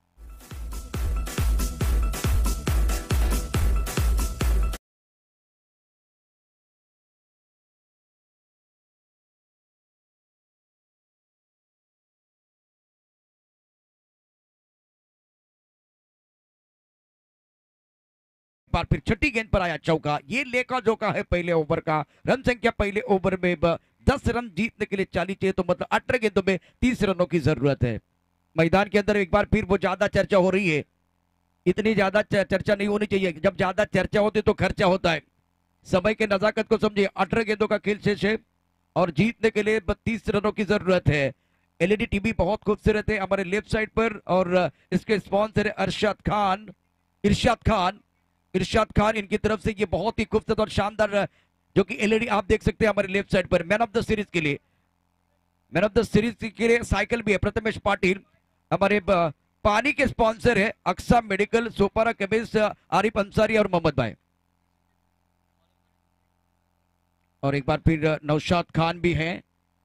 बार फिर छठी गेंद पर आया चौका। ये लेका जोका है पहले ओवर का। रन संख्या पहले ओवर में 10 रन जीतने के लिए 40 चाहिए, तो मतलब 18 गेंदों में 30 रनों की जरूरत है। मैदान के अंदर एक बार फिर वो ज्यादा चर्चा हो रही है, इतनी ज्यादा चर्चा नहीं होनी चाहिए। जब ज्यादा चर्चा होती तो खर्चा होता है। समय के नजाकत को समझिए, 18 गेंदों का खेल शेष है और जीतने के लिए 32 रनों की जरूरत है। एलईडी टीवी बहुत खूबसूरत है हमारे लेफ्ट साइड पर और इसके स्पॉन्सर है इरशाद खान इनकी तरफ से ये बहुत ही खूबसूरत और शानदार जो कि एलईडी आप देख सकते हैं हमारे लेफ्ट साइड पर। मैन ऑफ द सीरीज के लिए साइकिल भी है। प्रथमेश पाटिल हमारे पानी के स्पॉन्सर है, अक्सा मेडिकल, सोपारा केमिस्ट, आरिफ अंसारी और मोहम्मद भाई। और एक बार फिर नौशाद खान भी हैं।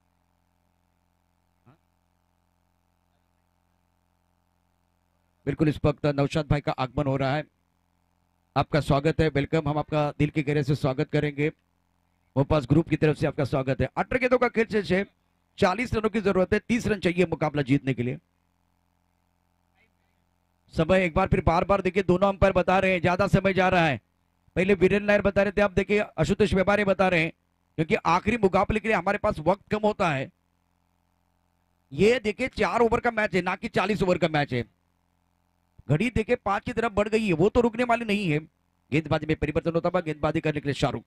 बिल्कुल इस वक्त नौशाद भाई का आगमन हो रहा है। आपका स्वागत है, वेलकम। हम आपका दिल के गहरे से स्वागत करेंगे। मोपास ग्रुप की तरफ से आपका स्वागत है। 18 गेंदों का खेल शेष है, 40 रनों की जरूरत है, 30 रन चाहिए मुकाबला जीतने के लिए। समय एक बार फिर बार देखिए, दोनों अंपायर बता रहे हैं ज्यादा समय जा रहा है। पहले वीरेंद्र नायर बता रहे थे, अब देखिए आशुतोष व्यापारी बता रहे हैं, क्योंकि आखिरी मुकाबले के लिए हमारे पास वक्त कम होता है। ये देखिए 4 ओवर का मैच है, ना कि 40 ओवर का मैच है। घड़ी देखे 5 की तरफ बढ़ गई है, वो तो रुकने वाली नहीं है। गेंदबाजी में परिवर्तन होता है, गेंदबाजी करने के लिए शाहरुख।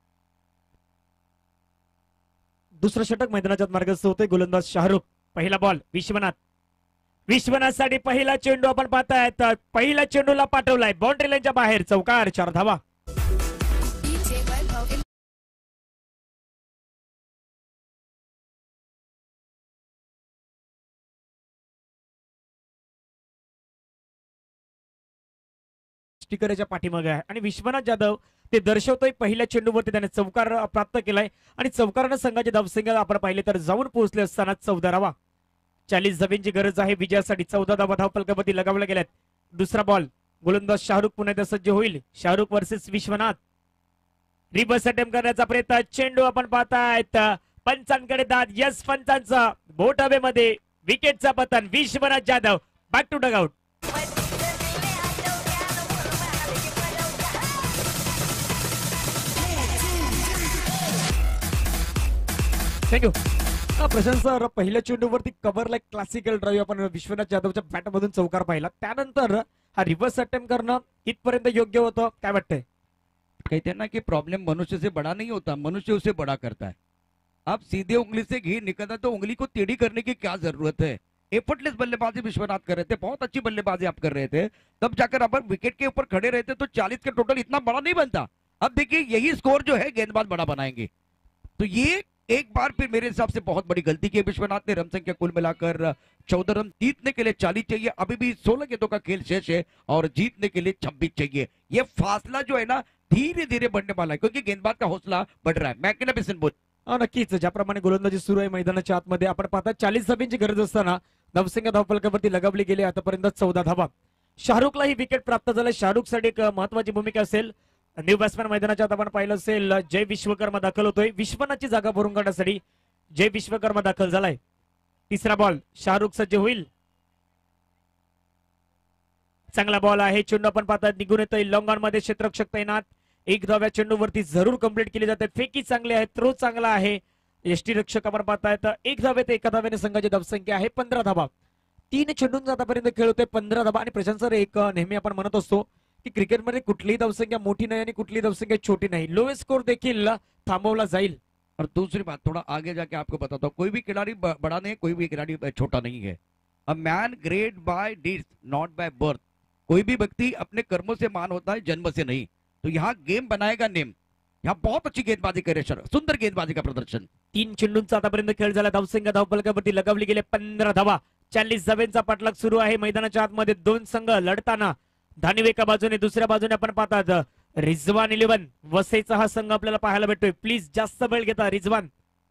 दुसरं षटक मैदानाच्या मार्गस्थ होते, गोलंदाज शाहरुख। पहिला बॉल विश्वनाथ साठी पहिला चेंडू आपण पाहताय, तर पहिला चेंडूला पाठवलाय बाउंड्री लाईनच्या बाहेर, चौकार, 4 धावा। स्टिकरच्या पाठीमागे आहे आणि विश्वनाथ जाधव ते दर्शवतोय पहिल्या चेंडूवरती त्याने चौकार प्राप्त केलाय आणि चौकारानं संघाच्या धावसंख्या आपण पाहिले तर जाऊन पोहोचले असताना 14 धावा। 40 धावांची गरज आहे विजयासाठी। 14 धावा धावफलकावरती लगावल्या गेल्यात। दुसरा बॉल, गोलंदाज शाहरुख पुन्हा एकदा सज्ज होईल। Shahrukh versus Vishwanath. Reverse attempt करण्याचा प्रयत्न, चेंडू आपण पाहतायत पंचांकडे दाद, यस पंचांचा बोट हवेमध्ये, विकेटचा पतन। Vishwanath Jadhav back to dugout. Thank you Prashant sir. पहिल्या चेंडूवरती कव्हरला क्लासिकल ड्राईव्ह आपण विश्वनाथ जाधवच्या बॅटमधून चौकार पाहिला, त्यानंतर हा रिव्हर्स अटेम्प्ट करणं इथपर्यंत योग्य होतं, काय वाटतंय? कहते हैं ना कि प्रॉब्लम मनुष्य से बड़ा नहीं होता, मनुष्य उसे बड़ा करता है। आप सीधे उंगली से घी निकलता तो उंगली को टेढ़ी करने की क्या जरूरत है। एफर्टलेस बल्लेबाजी विश्वनाथ कर रहे थे, बहुत अच्छी बल्लेबाजी आप कर रहे थे, तब जाकर आप विकेट के ऊपर खड़े रहते तो 40 का टोटल इतना बड़ा नहीं बनता। अब देखिए यही स्कोर जो है गेंदबाज बड़ा बनाएंगे। तो ये एक बार फिर मेरे हिसाब से बहुत बड़ी गलती की विश्वनाथ ने। रन संख्या कुल मिलाकर 14 रन, जीतने के लिए 40 चाहिए। अभी भी 16 गेंदों का खेल शेष है और जीतने के लिए 26 चाहिए। ये फासला जो है ना धीरे धीरे बढ़ने वाला है क्योंकि गेंदबाज का हौसला बढ़ रहा है। मैग्निफिसेंट बोल। नक्कीच ज्याप्रमाणे गोलंदाजी सुरू आहे मैदानाच्या आतमध्ये आपण पाहता 40 धाब्यांची गरज असताना नवसिंग धावफलकावरती लगावली गेली आतापर्यंत 14 धावा। शाहरुखला ही विकेट प्राप्त झालं। शाहरुखसाठी एक महत्वाची भूमिका असेल। न्यू बॅट्समॅन मैदानाच्या आत आपण पाहिलं असेल जय विश्वकर्मा दाखल होतोय विश्वनाथची जागा भरून काढण्यासाठी। जय विश्वकर्मा दाखल झालाय। तिसरा बॉल शाहरुख सज्ज होईल। चांगला बॉल आहे, चेंडू आपण पाहतात निघून येतोय लॉंग ऑन मध्ये, क्षेत्ररक्षक तैनात। एक धाव्या चेंडूवरती जरूर कंप्लीट केली जाते। फेकी चांगली आहे, थ्रो चांगला आहे। यष्टीरक्षक आपण पाहतायत एक धावेत एका धाव्याने संघाची धावसंख्या आहे 15 धावा। 3 चेंडूंचा आतापर्यंत खेळ होतोय 15 धावा। आणि प्रशांत सर एक नेहमी आपण म्हणत असतो की क्रिकेटमध्ये कुठलीही धावसंख्या मोठी नाही आणि कुठलीही धावसंख्या छोटी नाही, लोएस्ट स्कोर देखील थांबवला जाईल। और दूसरी बात थोड़ा आगे जाके आपको बताता हूँ, कोई भी खिलाड़ी बड़ा नहीं है, कोई भी खिलाड़ी छोटा नहीं है। A man great by deeds not by birth. कोई भी व्यक्ति अपने कर्मों से मान होता है, जन्म से नहीं। तो यहाँ गेम बनाएगा नेम। यहाँ बहुत अच्छी गेंदबाजी करे सर, सुंदर गेंदबाजी का प्रदर्शन। 3 चेंडूंचा आतापर्यंत खेळ झाला। धावसंख्या धावफलकावरती लगावली गेले 15 धावा। 40 धाव्यांचा पाठलाग सुरू आहे मैदानाच्या आतमध्ये। 2 संघ लढताना धानिव एका बाजूने, दुसऱ्या बाजूने आपण पाहतात रिझवान 11 वसईचा हा संघ आपल्याला पाहायला भेटतोय। प्लीज जास्त वेळ घेता रिझवान।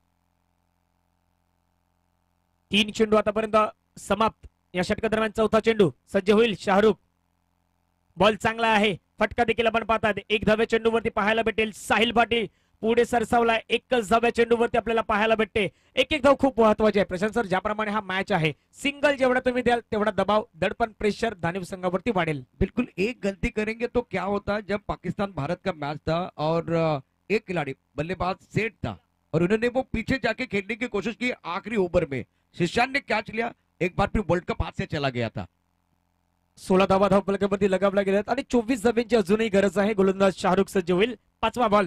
3 चेंडू आतापर्यंत समाप्त। या षटकादरम्यान चौथा चेंडू सज्ज होईल शाहरुख। बॉल चांगला आहे, फटका देखील आपण पाहतात। एक धाव्या चेंडूवरती पाहायला भेटेल साहिल भाटी पुढे सरसावला। एकच धाव्या चेंडूवरती आपल्याला पाहायला भेटते। एक एक धाव खूप महत्वाची आहे प्रशांत सर। ज्याप्रमाणे हा मॅच आहे, सिंगल जेवढा तुम्ही द्याल तेवढा दबाव, दडपण, प्रेशर धानिव संघावरती वाढेल। बिल्कुल एक गलती करेंगे तो क्या होता है, जब पाकिस्तान भारत का मैच था और एक खिलाड़ी बल्लेबाज सेट था और उन्होंने वो पीछे जाके खेलने की कोशिश की आखिरी ओवर में, शिशान ने कैच लिया, एक बार फिर वर्ल्ड कप हाथ से चला गया था। 16 धावा धावफलकावरती लगावल्या गेल्यात आणि 24 धाव्यांची अजूनही गरज आहे। गोलंदाज शाहरुख सज्ज होईल। 5वा बॉल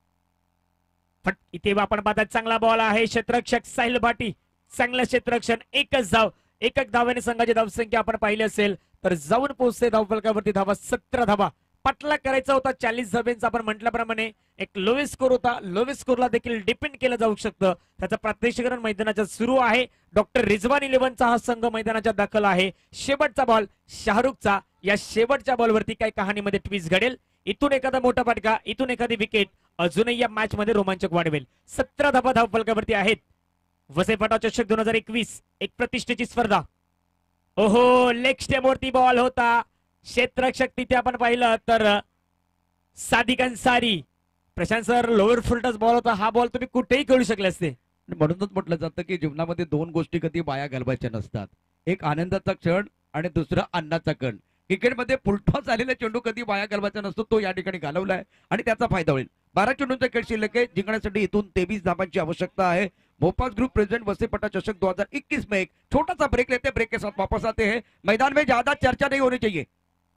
इथे आपण पाहतात चांगला बॉल आहे। क्षेत्ररक्षक साहिल भाटी चांगलं क्षेत्ररक्षण। एकच धाव, एकच धाव्याने संघाची धावसंख्या आपण पाहिली असेल तर जाऊन पोहोचते धावफलकावरती धावा 17 धावा। पाठलाग करायचा होता 40 धाव्यांचा। आपण म्हटल्याप्रमाणे एक लोएस्ट स्कोर होता, लोएस्ट स्कोरला देखील डिपेंड केलं जाऊ शकतं। त्याचं प्रात्यक्षिकरण मैदानाच्या सुरू आहे। डॉक्टर रिझवान 11चा हा संघ मैदानाच्या दाखल आहे। शेवटचा बॉल शाहरुखचा। या शेवटच्या बॉलवरती काही कहाणीमध्ये ट्विस्ट घडेल। इथून एखादा मोठा फटका, इथून एखादी विकेट अजूनही या मॅच मध्ये रोमांचक वाढवेल। 17 धावा धावफलकावरती आहेत। वसई फटा चषक 2021 एक प्रतिष्ठेची स्पर्धा। ओहो, लेग स्टेपवरती बॉल होता। क्षेत्ररक्षक तिथे आपण पाहिलं तर Sadiq Ansari. Prashant sir lower full touch ball होता, हा बॉल तुम्ही कुठेही खेळू शकले असते। म्हणूनच म्हटलं जातं की जीवनामध्ये 2 गोष्टी कधी वाया घालवायच्या नसतात, एक आनंदाचा क्षण आणि दुसरा अन्नाचा कण। क्रिकेटमध्ये फुलटॉस आलेला चेंडू कधी वाया घालवायचा नसतो, तो या ठिकाणी घालवलाय आणि त्याचा फायदा होईल। 12 चेंडूंचा खेळ शिल्लक आहे। जिंकण्यासाठी इथून 23 धावांची आवश्यकता है। भोपाल ग्रुप प्रेजेंट वसई पट्टा चषक 2021 में एक छोटा सा ब्रेक लेते हैं, ब्रेक के साथ वापस आते हैं। मैदान में ज्यादा चर्चा नहीं होनी चाहिए।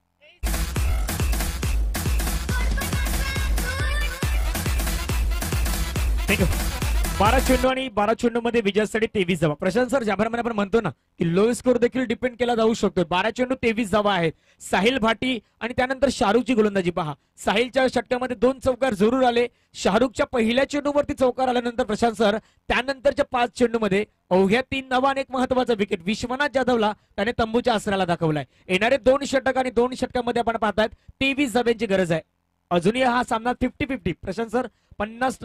थँक्यू। 12 चेंडू आणि 12 चेंडू मध्ये विजयासाठी 23 धावा। प्रशांत सर ज्याप्रमाणे आपण म्हणतो ना की लो स्कोर देखील डिपेंड केला जाऊ शकतो। 12 चेंडू 23 धावा आहेत। साहिल भाटी आणि त्यानंतर शाहरुखची गोलंदाजी पहा। साहिलच्या षटकामध्ये 2 चौकार जरूर आले। शाहरुखच्या पहिल्या चेंडूवरती चौकार आल्यानंतर प्रशांत सर त्यानंतरच्या 5 चेंडूमध्ये अवघ्या 3 धावा आणि एक महत्वाचा विकेट विश्वनाथ जाधवला त्याने तंबूच्या आसऱ्याला दाखवलाय। येणारे 2 षटक आणि 2 षटकामध्ये आपण पाहतायत 23 धाव्यांची गरज आहे। अजूनही हा सामना 50-50। प्रशांत सर 50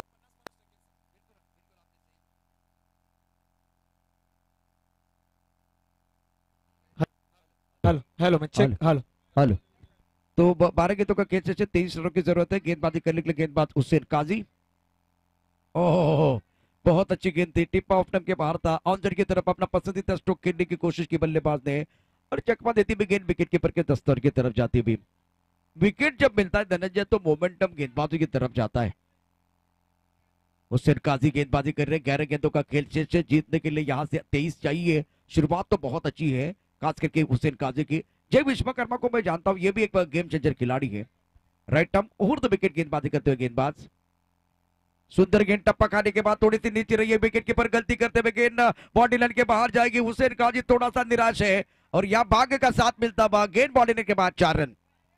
हेलो मैं चेक हेलो। तो 12 गेंदों का खेल से 23 रनों की जरूरत है। गेंदबाजी करने के लिए गेंदबाज हुसैन काजी। ओह, बहुत अच्छी गेंद थी, टिप ऑफ स्टंप के बाहर था। ऑन की तरफ अपना पसंदीदा स्ट्रोक खेलने की कोशिश की बल्लेबाज ने और चकमा देती भी गेंद विकेट कीपर के दस्तर की तरफ जाती भी। विकेट जब मिलता है धनंजय तो मोमेंटम गेंदबाजी की तरफ जाता है। हुसैन काजी गेंदबाजी कर रहे। 11 गेंदों का खेल शेष है। जीतने के लिए यहाँ से 23 चाहिए। शुरुआत तो बहुत अच्छी है, खास करके हुसैन काजी की। जय विश्वकर्मा को मैं जानता हूं, ये भी एक गेम चेंजर खिलाड़ी है। Right term over the wicket गेंदबाजी करते हुए गेंदबाज। सुंदर गेंद टप्पा खाने के बाद थोड़ी सी नीचे रही है, विकेट कीपर गलती करते हुए गेंद बॉडी लाइन के बाहर जाएगी। हुसैन काजी थोड़ा सा निराश है और यहाँ भाग्य का साथ मिलता हुआ गेंद बॉडी लाइन के बाद 4 run.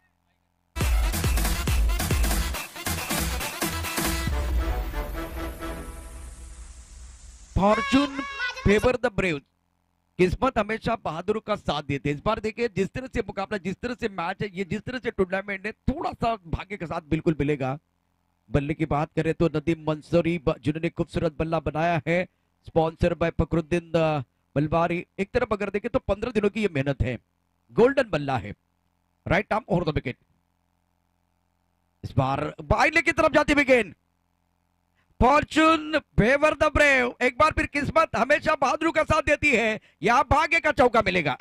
Fortune favour the brave, किस्मत हमेशा बहादुर का साथ देते हैं। इस बार देखिए जिस तरह से मुकाबला, जिस तरह से मैच है, ये जिस तरह से टूर्नामेंट है, थोड़ा सा भाग्य के साथ बिल्कुल मिलेगा। बल्ले की बात करें तो नदीम मंसूरी जिन्होंने खूबसूरत बल्ला बनाया है, स्पॉन्सर बाय फखरुद्दीन बलवारी। एक तरफ अगर देखें तो 15 दिनों की ये मेहनत है, गोल्डन बल्ला है। Right arm over the wicket. इस बार बाइले की तरफ जाती हुई गेंद, फॉर्चून फेवर द ब्रेव। एक बार फिर किस्मत हमेशा बहादुर का साथ देती है, यहां भाग्य का चौका मिलेगा।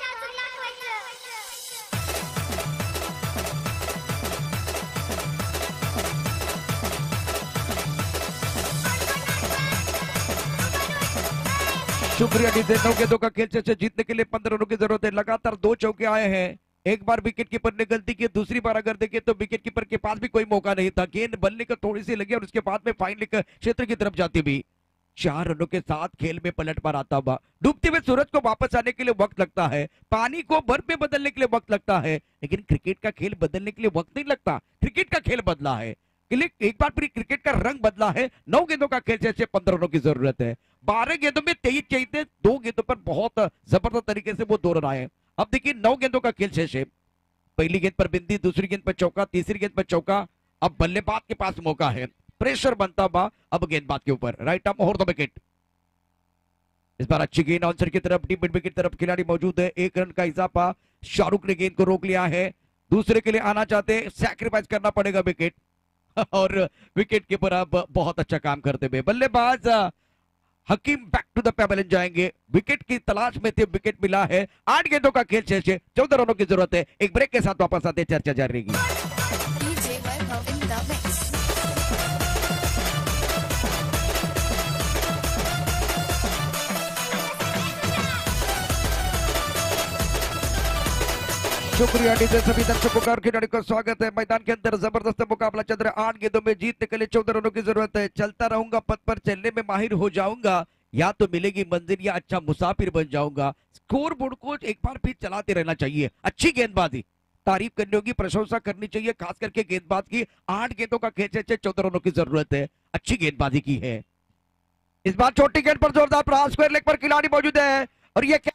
शुक्रिया डीजे। 9 गेंदों का खेल से जीतने के लिए 15 रनों की जरूरत है। लगातार 2 चौके आए हैं। एक बार विकेट कीपर ने गलती की, दूसरी बार अगर देखें तो विकेट कीपर के पास भी कोई मौका नहीं था। गेंद बल्ले को थोड़ी सी लगी और उसके बाद में फाइनल क्षेत्र की तरफ जाती हुई 4 रनों के साथ खेल में पलटवार आता हुआ। डूबते हुए सूरज को वापस आने के लिए वक्त लगता है, पानी को बर्फ में बदलने के लिए वक्त लगता है, लेकिन क्रिकेट का खेल बदलने के लिए वक्त नहीं लगता। क्रिकेट का खेल बदला है, एक बार फिर क्रिकेट का रंग बदला है। 9 गेंदों का खेल से 15 रनों की जरूरत है। 12 गेंदों में 23 चाहिए थे, 2 गेंदों पर बहुत जबरदस्त तरीके से वो 2 रन आए। अब देखिए 9 गेंदों का खेल शेष है। पहली गेंद पर बिंदी, दूसरी गेंद पर चौका, तीसरी गेंद पर चौका। अब बल्लेबाज के पास मौका है, प्रेशर बनता हुआ अब गेंदबाज के ऊपर। Right arm over the wicket. इस बार अच्छी गेंद आंसर की तरफ, डीप मिड विकेट की तरफ खिलाड़ी मौजूद है। 1 रन का इजाफा। शाहरुख ने गेंद को रोक लिया है, दूसरे के लिए आना चाहते, सैक्रिफाइस करना पड़ेगा विकेट और विकेट कीपर अब बहुत अच्छा काम करते हुए। बल्लेबाज Hakim back to the pavilion जाएंगे। विकेट की तलाश में थे, विकेट मिला है। 8 गेंदों का खेल शेष है, 14 रनों की जरूरत है। एक ब्रेक के साथ वापस आते, चर्चा जारी रहेगी। शुक्रिया डीजे। सभी दर्शकों का और खिलाड़ी को स्वागत है। मैदान के अंदर जबरदस्त मुकाबला चल रहा है। 8 गेंदों में जीतने के लिए 14 रनों की जरूरत है। चलता रहूंगा, पथ पर चलने में माहिर हो जाऊंगा, या तो मिलेगी मंजिल या अच्छा मुसाफिर बन जाऊंगा। स्कोर बोर्ड को एक बार फिर चलाते रहना चाहिए। अच्छी गेंदबाजी, तारीफ करनी होगी, प्रशंसा करनी चाहिए, खास करके गेंदबाज की। 8 गेंदों का खेल से 14 रनों की जरूरत है। अच्छी गेंदबाजी की है। इस बार छोटी गेंद पर जोरदार प्रहार, स्क्वायर लेग पर खिलाड़ी मौजूद है और ये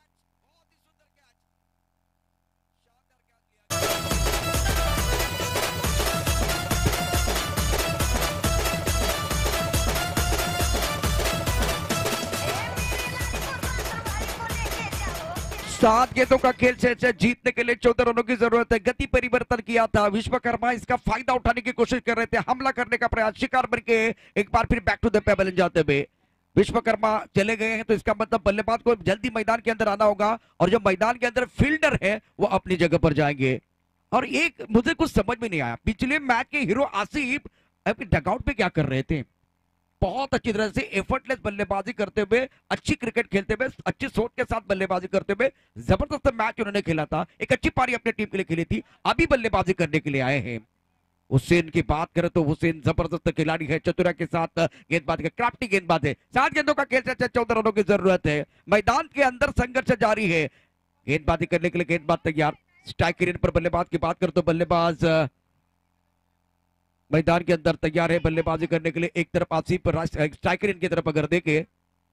सात गेंदों का खेल से जीतने के लिए 14 रनों की जरूरत है। गति परिवर्तन किया था विश्वकर्मा, इसका फायदा उठाने की कोशिश कर रहे थे, हमला करने का प्रयास, शिकार बन के एक बार फिर बैक टू द पेवेलियन जाते हुए। विश्वकर्मा चले गए हैं तो इसका मतलब बल्लेबाज को जल्दी मैदान के अंदर आना होगा और जो मैदान के अंदर फील्डर है वो अपनी जगह पर जाएंगे। और एक मुझे कुछ समझ में नहीं आया, पिछले मैच के हीरो आसिफ अपने डगआउट पे क्या कर रहे थे। बहुत अच्छी तरह से एफर्टलेस बल्लेबाजी करते हुए, अच्छी क्रिकेट खेलते हुए, अच्छी सोच के साथ बल्लेबाजी करते हुए जबरदस्त मैच उन्होंने खेला था। एक अच्छी पारी अपनी टीम के लिए खेली थी, अभी बल्लेबाजी करने के लिए आए हैं। हुसैन की बात करें तो हुसैन जबरदस्त खिलाड़ी है, चतुरा के साथ गेंदबाजी, क्राफ्टी गेंदबाज है। 7 गेंदों का खेल से 14 रनों की जरूरत है। मैदान के अंदर संघर्ष जारी है, गेंदबाजी करने के लिए गेंदबाज तैयार। स्ट्राइक रेट पर बल्लेबाज की बात करें तो बल्लेबाज मैदान के अंदर तैयार है बल्लेबाजी करने के लिए। एक तरफ आसिफ स्ट्राइक रेट की तरफ अगर देखे,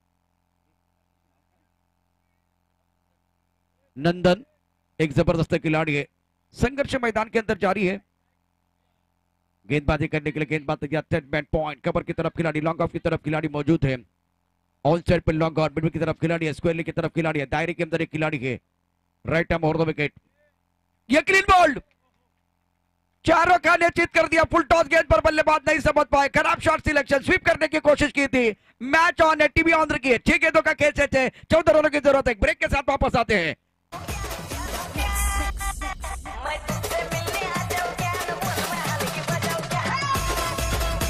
नंदन एक जबरदस्त खिलाड़ी है। संघर्ष मैदान के अंदर जारी है, गेंदबाजी करने के लिए गेंदबाज तैयार। सेटमेंट पॉइंट कवर की तरफ खिलाड़ी, लॉन्ग ऑफ की तरफ खिलाड़ी मौजूद है। ऑन साइड पर लॉन्ग ऑन, मिडविकेट की तरफ खिलाड़ी है, स्क्वायर लेग की तरफ खिलाड़ी है, दायरे के अंदर एक खिलाड़ी है। Right arm over the wicket, ये क्लीन बॉल्ड, चारों का निश्चित कर दिया। फुल टॉस गेंद पर बल्लेबाज नहीं समझ पाए, खराब शॉट सिलेक्शन, स्वीप करने की कोशिश की थी। मैच ऑन है, टीवी ऑन रखी है। 6 गेंदों का खेल से 14 रनों की जरूरत है। ब्रेक के साथ वापस आते हैं।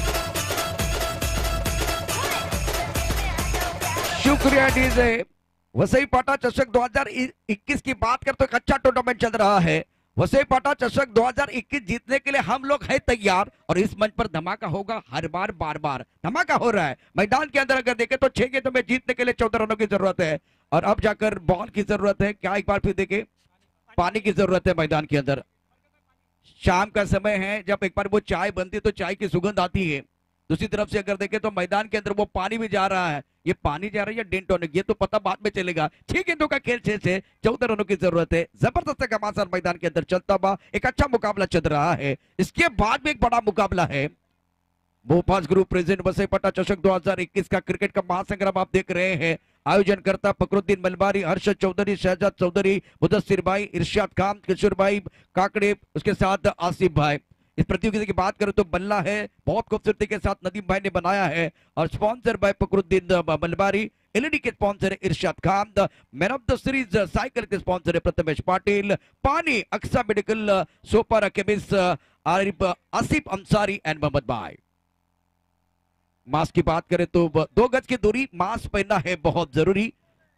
शुक्रिया डीजे। वसई पाटा चषक 2021 की बात करते एक अच्छा टूर्नामेंट चल रहा है। वसई पाटा चषक 2021 जीतने के लिए हम लोग हैं तैयार और इस मंच पर धमाका होगा हर बार, बार बार धमाका हो रहा है। मैदान के अंदर अगर देखें तो 6 गेंदों में जीतने के लिए 14 रनों की जरूरत है और अब जाकर बॉल की जरूरत है। क्या एक बार फिर देखें, पानी की जरूरत है मैदान के अंदर। शाम का समय है, जब एक बार वो चाय बनती है तो चाय की सुगंध आती है। दूसरी तरफ से अगर देखें तो मैदान के अंदर वो पानी भी जा रहा है। ये पानी जा रहा है या डेन टॉनिक, ये तो पता बाद में चलेगा। 6 गेंदों का खेल 6 से 14 रनों की जरूरत है। जबरदस्त घमासान मैदान के अंदर चलता हुआ एक अच्छा मुकाबला चल रहा है। इसके बाद में एक बड़ा मुकाबला है। भोपाल ग्रुप प्रेजेंट वसई पाटा चषक 2021 का क्रिकेट का महासंग्राम आप देख रहे हैं। आयोजन करता फकरुद्दीन मलबारी, हर्षद चौधरी, शहजाद चौधरी, मुदस्सिर भाई, इरशाद खान, किशोर भाई काकड़े, उसके साथ आसिफ भाई। इस प्रतियोगिता की बात करें तो बल्ला है, बहुत खूबसूरती के साथ नदीम भाई ने बनाया है और sponsor by Fakhruddin Malbari. LED के स्पॉन्सर है Irshad Khan. Man of the series cycle के स्पॉन्सर है प्रथमेश पाटिल। पानी Aksa medical, Sopara chemist Asif Ansari and Mohammad भाई। मास्क की बात करें तो 2 गज की दूरी, मास्क पहनना है बहुत जरूरी।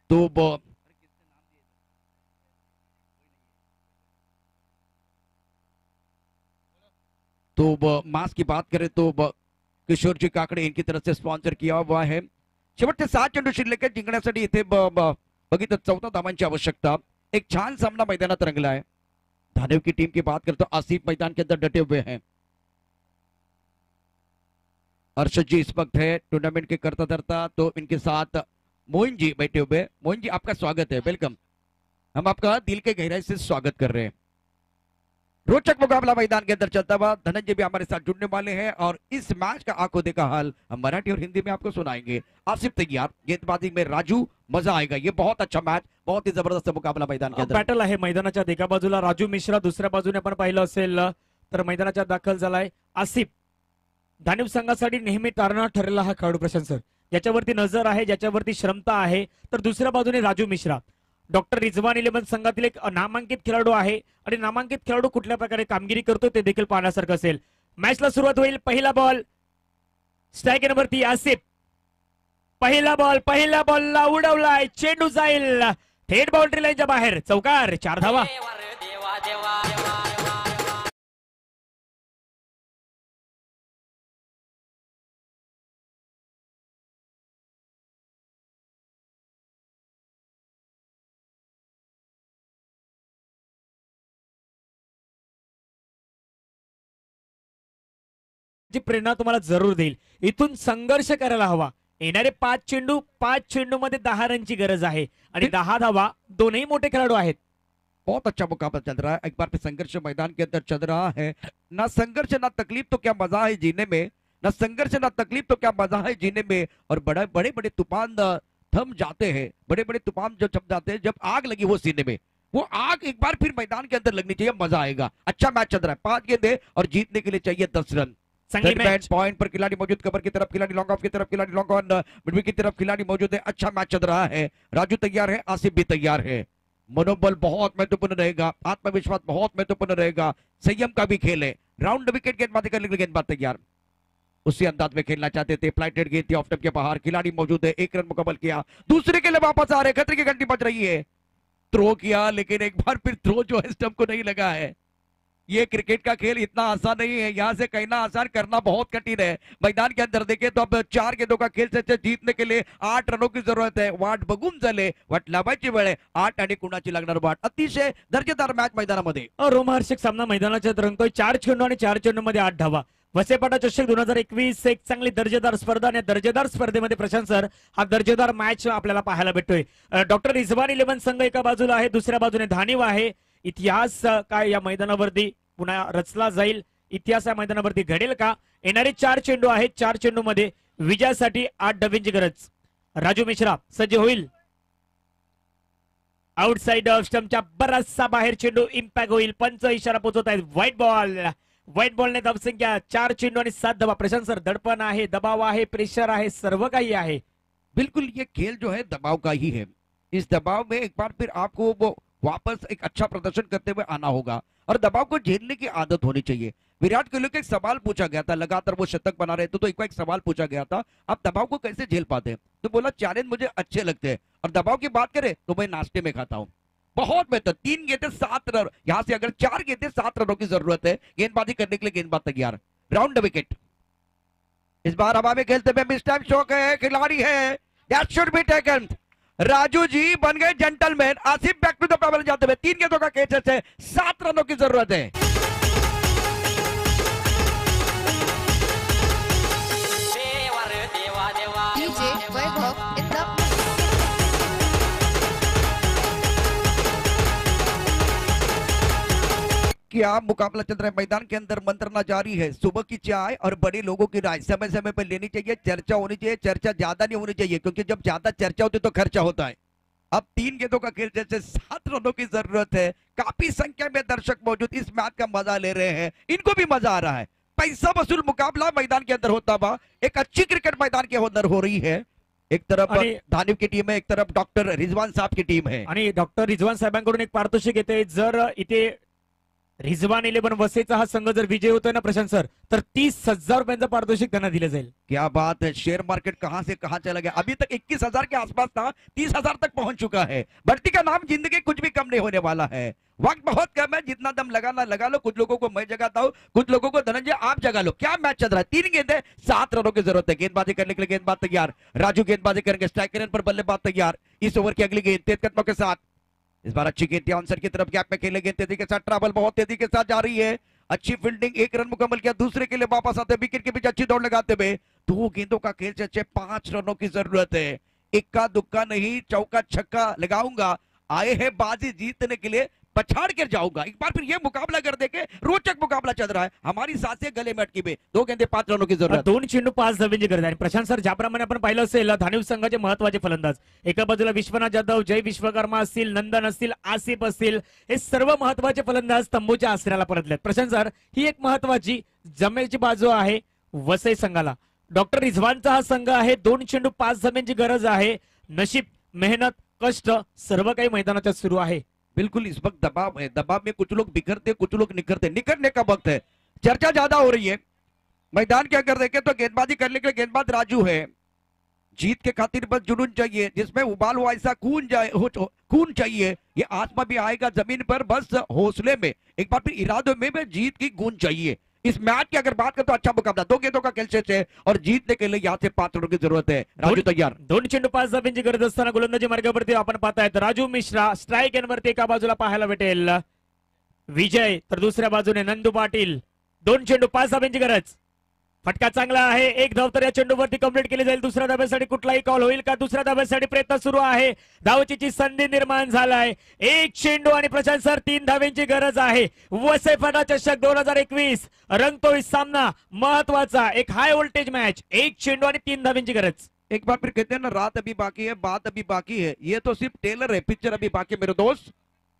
तो मास्क की बात करें तो किशोर जी काकडे इनकी तरफ से स्पॉन्सर किया हुआ है। शेवटचे 7 चेंडू शिल्लक आहेत जिंकण्यासाठी इथे बघितलं 14 धावांची आवश्यकता। एक छान सामना मैदानात रंगला है। धानेव की टीम की बात करते तो आसिफ मैदान के अंदर डटे हुए हैं। अर्शद जी इस वक्त है टूर्नामेंट के करता धरता, तो इनके साथ मोइन जी बैठे हुए। मोइन जी आपका स्वागत है, वेलकम। हम आपका दिल के गहराई से स्वागत कर रहे हैं। रोचक मुकाबला मैदान के अंदर चलता हुआ। धनंजय भी हमारे साथ जुड़ने वाले हैं और इस मैच का आंखों देखा हाल हम मराठी और हिंदी में आपको सुनाएंगे। आसिफ तैयार, गेंदबाजी में राजू, मजा आएगा। ये बहुत अच्छा मैच, बहुत ही जबरदस्त मुकाबला मैदान के अंदर। बॅटल आहे मैदानाच्या एका बाजूला राजू मिश्रा, दुसऱ्या बाजूने आपण पाहिलं असेल तर मैदानाच्या दाखल झालाय आसिफ। धानेव संघासाठी नेहमी तारणा ठरलेला हा खेळाडू प्रशांत सर, ज्याच्यावरती नजर आहे, ज्याच्यावरती क्षमता आहे। तर दुसऱ्या बाजूने राजू मिश्रा, डॉक्टर रिझवान 11 संघातील एक नामांकित खेळाडू आहे आणि नामांकित खेळाडू कुठल्या प्रकारे कामगिरी करतो ते देखील पाहण्यासारखं असेल। मॅचला सुरुवात होईल। पहिला बॉल स्ट्राइक नंबरती आसिफ। पहिला बॉलला उडवलाय, चेंडू जाईल थेट बाउंड्री लाईनच्या बाहेर, चौकार, 4 धावा। जी प्रेरणा तुम्हाला जरूर देईल। इथून संघर्ष करायला हवा। येणारे 5 चेंडू मध्ये 10 रनची गरज आहे आणि 10 धावा, दोनही मोठे खेळाडू आहेत। बहुत अच्छा मुकाबला चल रहा है। एक बार फिर संघर्ष मैदान के अंदर चल रहा है। ना संघर्ष ना तकलीफ तो क्या मजा है जीने में, ना संघर्ष ना तकलीफ तो क्या मजा है जीने में। और बड़े बड़े तूफान थम जाते हैं, बड़े बड़े तूफान जो थम जाते हैं जब आग लगी वो सीने में, वो आग एक बार फिर मैदान के अंदर लगनी चाहिए, मजा आएगा। अच्छा मैच चल रहा है, 5 गेंदें और जीतने के लिए चाहिए 10 रन। पॉइंट पर खिलाड़ी मौजूद, कवर की तरफ खिलाड़ी, लॉन्ग ऑफ की तरफ खिलाड़ी, लॉन्ग ऑन मिडविकेट की तरफ खिलाड़ी मौजूद है। अच्छा मैच चल रहा है। राजू तैयार है, आसिफ भी तैयार है। मनोबल बहुत महत्वपूर्ण रहेगा, आत्मविश्वास बहुत महत्वपूर्ण रहेगा, संयम का भी खेल है। राउंड विकेट गेंदबाजी करने के लिए गेंदबाज तैयार, उसी अंदाज में खेलना चाहते थे। फ्लाइटेड गेंद थी, ऑफ स्टंप के बाहर, खिलाड़ी मौजूद है, 1 रन मुकम्मल किया, दूसरे के लिए वापस आ रहे, खतरे की घंटी बज रही है। थ्रो किया लेकिन एक बार फिर थ्रो जो है स्टंप को नहीं लगा है। ये क्रिकेट का खेल इतना आसान नहीं है, यहां से कहना आसान, करना बहुत कठिन है। मैदान के अंदर देखें तो अब 4 गेंदों का खेल से जीतने के लिए 8 रनों की जरूरत है। वाट बघून झाले, वाट लावायची वेळ आहे, 8 आणि कुणाची लागणार वाट। अतिशय दर्जेदार मॅच मैदानामध्ये, रोमहर्षक सामना मैदानाच्या रंगतोय। 4 चेंडू आणि 4 चेंडू मध्ये 8 धावा। वसई पाटा चषक 2021 एक चांगली दर्जेदार स्पर्धा आणि दर्जेदार स्पर्धेमध्ये प्रशांत सर हा दर्जेदार मॅच आपल्याला पाहायला भेटतोय। डॉक्टर रिझवान 11 संघ एका बाजूला आहे, दुसऱ्या बाजूने धानेव आहे। इतिहास काय या मैदानावरती पुन्हा रचला जाईल, इतिहास या मैदानावरती घडेल का? येणारे 4 चेंडू आहेत, 4 चेंडू मध्ये विजयासाठी 8 डबींची गरज। राजू मिश्रा सज्ज होईल, आउटसाइड ऑफ स्टंपच्या बराचसा बाहेर चेंडू इम्पॅक्ट होईल, पंच इशारा पोहोचवत आहेत। व्हाईट बॉलने धावसंख्या 4 चेंडू आणि 7 धावा। प्रशांत सर, दडपण आहे, दबाव आहे, प्रेशर आहे, सर्व काही आहे। बिल्कुल ये खेल जो है दबाव का ही है। इस दबाव में एक बार फिर आपको वो वापस एक अच्छा प्रदर्शन करते हुए आना होगा और दबाव को झेलने की आदत होनी चाहिए। विराट कोहली को एक सवाल पूछा गया था, लगातार वो शतक बना रहे थे तो एक सवाल पूछा गया था, आप दबाव को कैसे झेल पाते हैं? तो बोला चैलेंज मुझे अच्छे लगते हैं और दबाव की बात करें तो मैं नाश्ते में खाता हूँ। बहुत बेहतर, 3 गेंदें 7 रन, यहां से अगर 4 गेंदें 7 रनों की जरूरत है, गेंदबाजी करने के लिए गेंदबाज तैयार। राउंड विकेट, इस बार हवा में खेलते हुए मिस टाइम शॉट है, खिलाड़ी है, that should be taken. Raju ji बन गए gentleman. Asif back to the pavilion जाते हुए 3 गेंदों का कैच है, 7 रनों की जरूरत है। DJ वैभव in the क्या मुकाबला चल रहा है मैदान के अंदर, मंत्रणा जारी है। सुबह की चाय और बड़े लोगों की राय समय समय पर लेनी चाहिए, चर्चा होनी चाहिए, चर्चा ज्यादा नहीं होनी चाहिए क्योंकि जब ज्यादा चर्चा होती है तो खर्चा होता है। अब 3 गेंदों का खेल जैसे 7 रनों की जरूरत है, काफी संख्या में दर्शक मौजूद इस मैच का मजा ले रहे हैं, इनको भी मजा आ रहा है। पैसा वसूल मुकाबला मैदान के अंदर होता हुआ एक अच्छी क्रिकेट मैदान के अंदर हो रही है। एक तरफ धानिव की टीम है, एक तरफ डॉक्टर रिजवान साहब की टीम है आणि डॉक्टर रिजवान साहेबांकडून एक पारितोषिक येते। जर इथे रिजवान 11 वसईचा हा संघ जर विजय होतोय ना प्रशांत सर, तर 30,000 रुपयांचं पारितोषिक त्यांना दिलं जाईल। क्या बात है, शेयर मार्केट कहां से कहां चला गया, अभी तक 21,000 के आसपास था, 30,000 तक पहुंच चुका है। बढ़ती का नाम जिंदगी कुछ भी कम नहीं होने वाला है, वक्त बहुत कम है, जितना दम लगाना लगा लो। कुछ लोगों को मैं जगाता हूं, कुछ लोगों को धनंजय आप जगा लो। क्या मैच चल रहा है, 3 गेंदें 7 रनों की जरूरत है। गेंदबाजी करने के लिए गेंदबाज तैयार, राजू गेंदबाजी करेंगे, स्ट्राइकर पर बल्लेबाज तैयार। इस ओवर की अगली गेंद तेज कदमों के साथ, इस बार अच्छी गेंद आंसर की तरफ गैप में खेलेंगे, तेजी के साथ ट्रैवल बहुत तेजी के साथ जा रही है, अच्छी फील्डिंग, 1 रन मुकम्मल किया, दूसरे के लिए वापस आते विकेट के बीच अच्छी दौड़ लगाते हुए 2 गेंदों का खेल से अच्छे 5 रनों की जरूरत है। इक्का दुक्का नहीं, चौका छक्का लगाऊंगा, आए हैं बाजी जीतने के लिए, पछाड़ कर जाऊंगा। एक बार फिर ये मुकाबला कर देखे, रोचक मुकाबला चल रहा है, हमारी सांसें गले में अटकी हुई। 2 गेंदे 5 रनों की जरूरत, 2 चेंडू 5 धावांची गरज आहे। प्रशांत सर, ज्याप्रमाणे आपण पाहिलं असेल धानिव संघाचे महत्वाचे फलंदाज, एका बाजूला विश्वनाथ जाधव, जय विश्वकर्मा असतील, नंदन असतील, आसिफ असतील, हे सर्व महत्वाचे फलंदाज तंबूच्या आसऱ्याला परतलेत। प्रशांत सर, ही एक महत्वाची जमेची बाजू आहे वसई संघाला। डॉक्टर रिझवानचा हा संघ आहे, 2 चेंडू 5 धावांची गरज आहे। नशीब, मेहनत, कष्ट सर्व काही मैदानात सुरू आहे। बिल्कुल इस वक्त दबाव है, दबाव में कुछ लोग बिखरते, कुछ लोग निखरते, निकलने का वक्त है, चर्चा ज्यादा हो रही है। मैदान के अगर देखें तो गेंदबाजी करने के लिए गेंदबाज राजू है, जीत के खातिर बस जुनून चाहिए, जिसमें उबाल हुआ ऐसा खून चाहिए, ये आत्मा भी आएगा जमीन पर, बस हौसले में एक बार फिर इरादों में जीत की गूंज चाहिए। इस मैच की अगर बात करें तो अच्छा मुकाबला, 2 गेंदों का खेल शेष है और जीतने के लिए यहाँ से 5 रनों की जरूरत है। राजू तैयार, 2 चेंडू 5 धावांची गरज असताना गोलंदाजी मार्गावरती आपण पाहतायत राजू मिश्रा, स्ट्राईक एनवरती एका बाजूला पाहायला भेटेल विजय, तर दुसऱ्या बाजूने नंदू पाटील। 2 चेंडू 5 धावांची गरज, फटका चांगला आहे, 1 धाव तर या चेंडूवरती कंप्लीट केली जाईल। दुसऱ्या धाब्यासाठी कुठलाही कॉल होईल का? दुसऱ्या धाब्यासाठी प्रयत्न सुरू आहे, धावचीची संधी निर्माण झालाय। 1 चेंडू आणि प्रशांत सर 3 धावांची गरज आहे। वसई फना चषक 2021 रंगतोय सामना, महत्वाचा एक हाय व्होल्टेज मैच, 1 चेंडू आणि 3 धावांची गरज। एक बार फिर कहते हैं ना, रात अभी बाकी है, बात अभी बाकी है, ये तो सिर्फ टेलर है, पिक्चर अभी बाकी है मेरे दोस्त।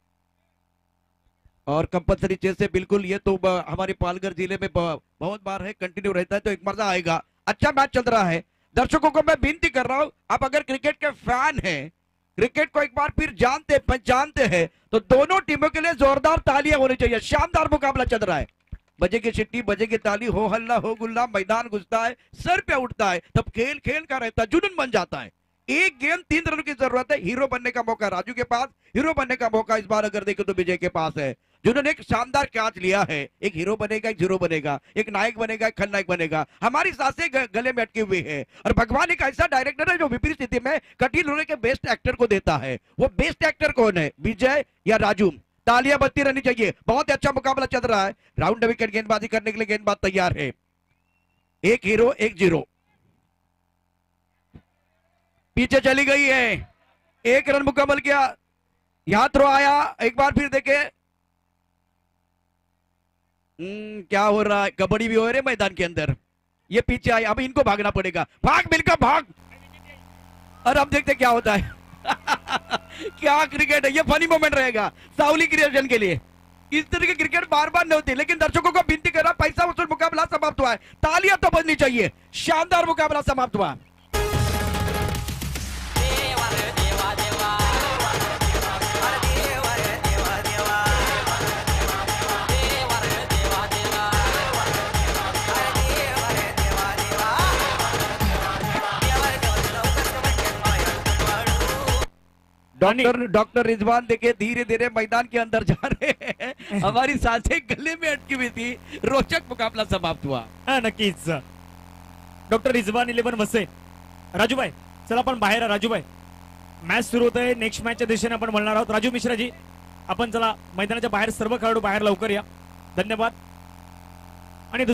और कंपलसरी चेस है, बिल्कुल ये तो हमारे पालघर जिले में बहुत बार है, कंटिन्यू रहता है, तो एक मजा आएगा। अच्छा मैच चल रहा है, दर्शकों को मैं विनती कर रहा हूं, आप अगर क्रिकेट के फैन हैं, क्रिकेट को एक बार फिर जानते पहचानते हैं, तो दोनों टीमों के लिए जोरदार तालियां होनी चाहिए। शानदार मुकाबला चल रहा है, बजेगी सिट्टी, बजेगी ताली, हो हल्ला हो गुल्ला, मैदान घुसता है, सर पे उठता है, तब खेल खेल का रहता है, जुनून बन जाता है। 1 गेंद 3 रनों की जरूरत है। हीरो बनने का मौका राजू के पास, हीरो बनने का मौका इस बार अगर देखें तो विजय के पास है, जिन्होंने एक शानदार कैच लिया है। एक हीरो बनेगा, एक जीरो बनेगा, एक नायक बनेगा, एक खलनायक बनेगा। हमारी सांसें गले में अटकी हुई है और भगवान एक ऐसा डायरेक्टर है जो विपरीत स्थिति में कठिन होने के बेस्ट एक्टर को देता है। वो बेस्ट एक्टर कौन है, विजय या राजू? तालियां बजती रहनी चाहिए, बहुत अच्छा मुकाबला चल रहा है। राउंड विकेट गेंदबाजी करने के लिए गेंदबाज तैयार है, 1 हीरो 1 जीरो, पीछे चली गई है, 1 रन मुकम्मल किया, यहां थ्रो आया। एक बार फिर देखे क्या हो रहा है, कबड्डी भी हो रही है मैदान के अंदर। ये पीछे आई, अब इनको भागना पड़ेगा, भाग मिलकर भाग। और अब देखते क्या होता है क्या क्रिकेट है, ये फनी मोमेंट रहेगा साउली क्रिएशन के लिए। इस तरह की क्रिकेट बार बार नहीं होती, लेकिन दर्शकों को विनती कर रहा, पैसा वसूल मुकाबला समाप्त हुआ है, तालियां तो बजनी चाहिए। शानदार मुकाबला समाप्त हुआ। डॉक्टर रिजवान देखिए धीरे धीरे मैदान के अंदर जा रहे हैं। हमारी सांसें गले में अटकी हुई थी। रोचक मुकाबला समाप्त हुआ। हा नक्कीच डॉक्टर रिजवान 11 वसे राजूभाई चला आपण बाहेर राजूभाई मॅच सुरू होत आहे नेक्स्ट मॅचच्या दिशेने आपण बोलणार आहोत राजू मिश्राजी आपण चला मैदानाच्या बाहेर सर्व खेळाडू बाहेर लवकर या धन्यवाद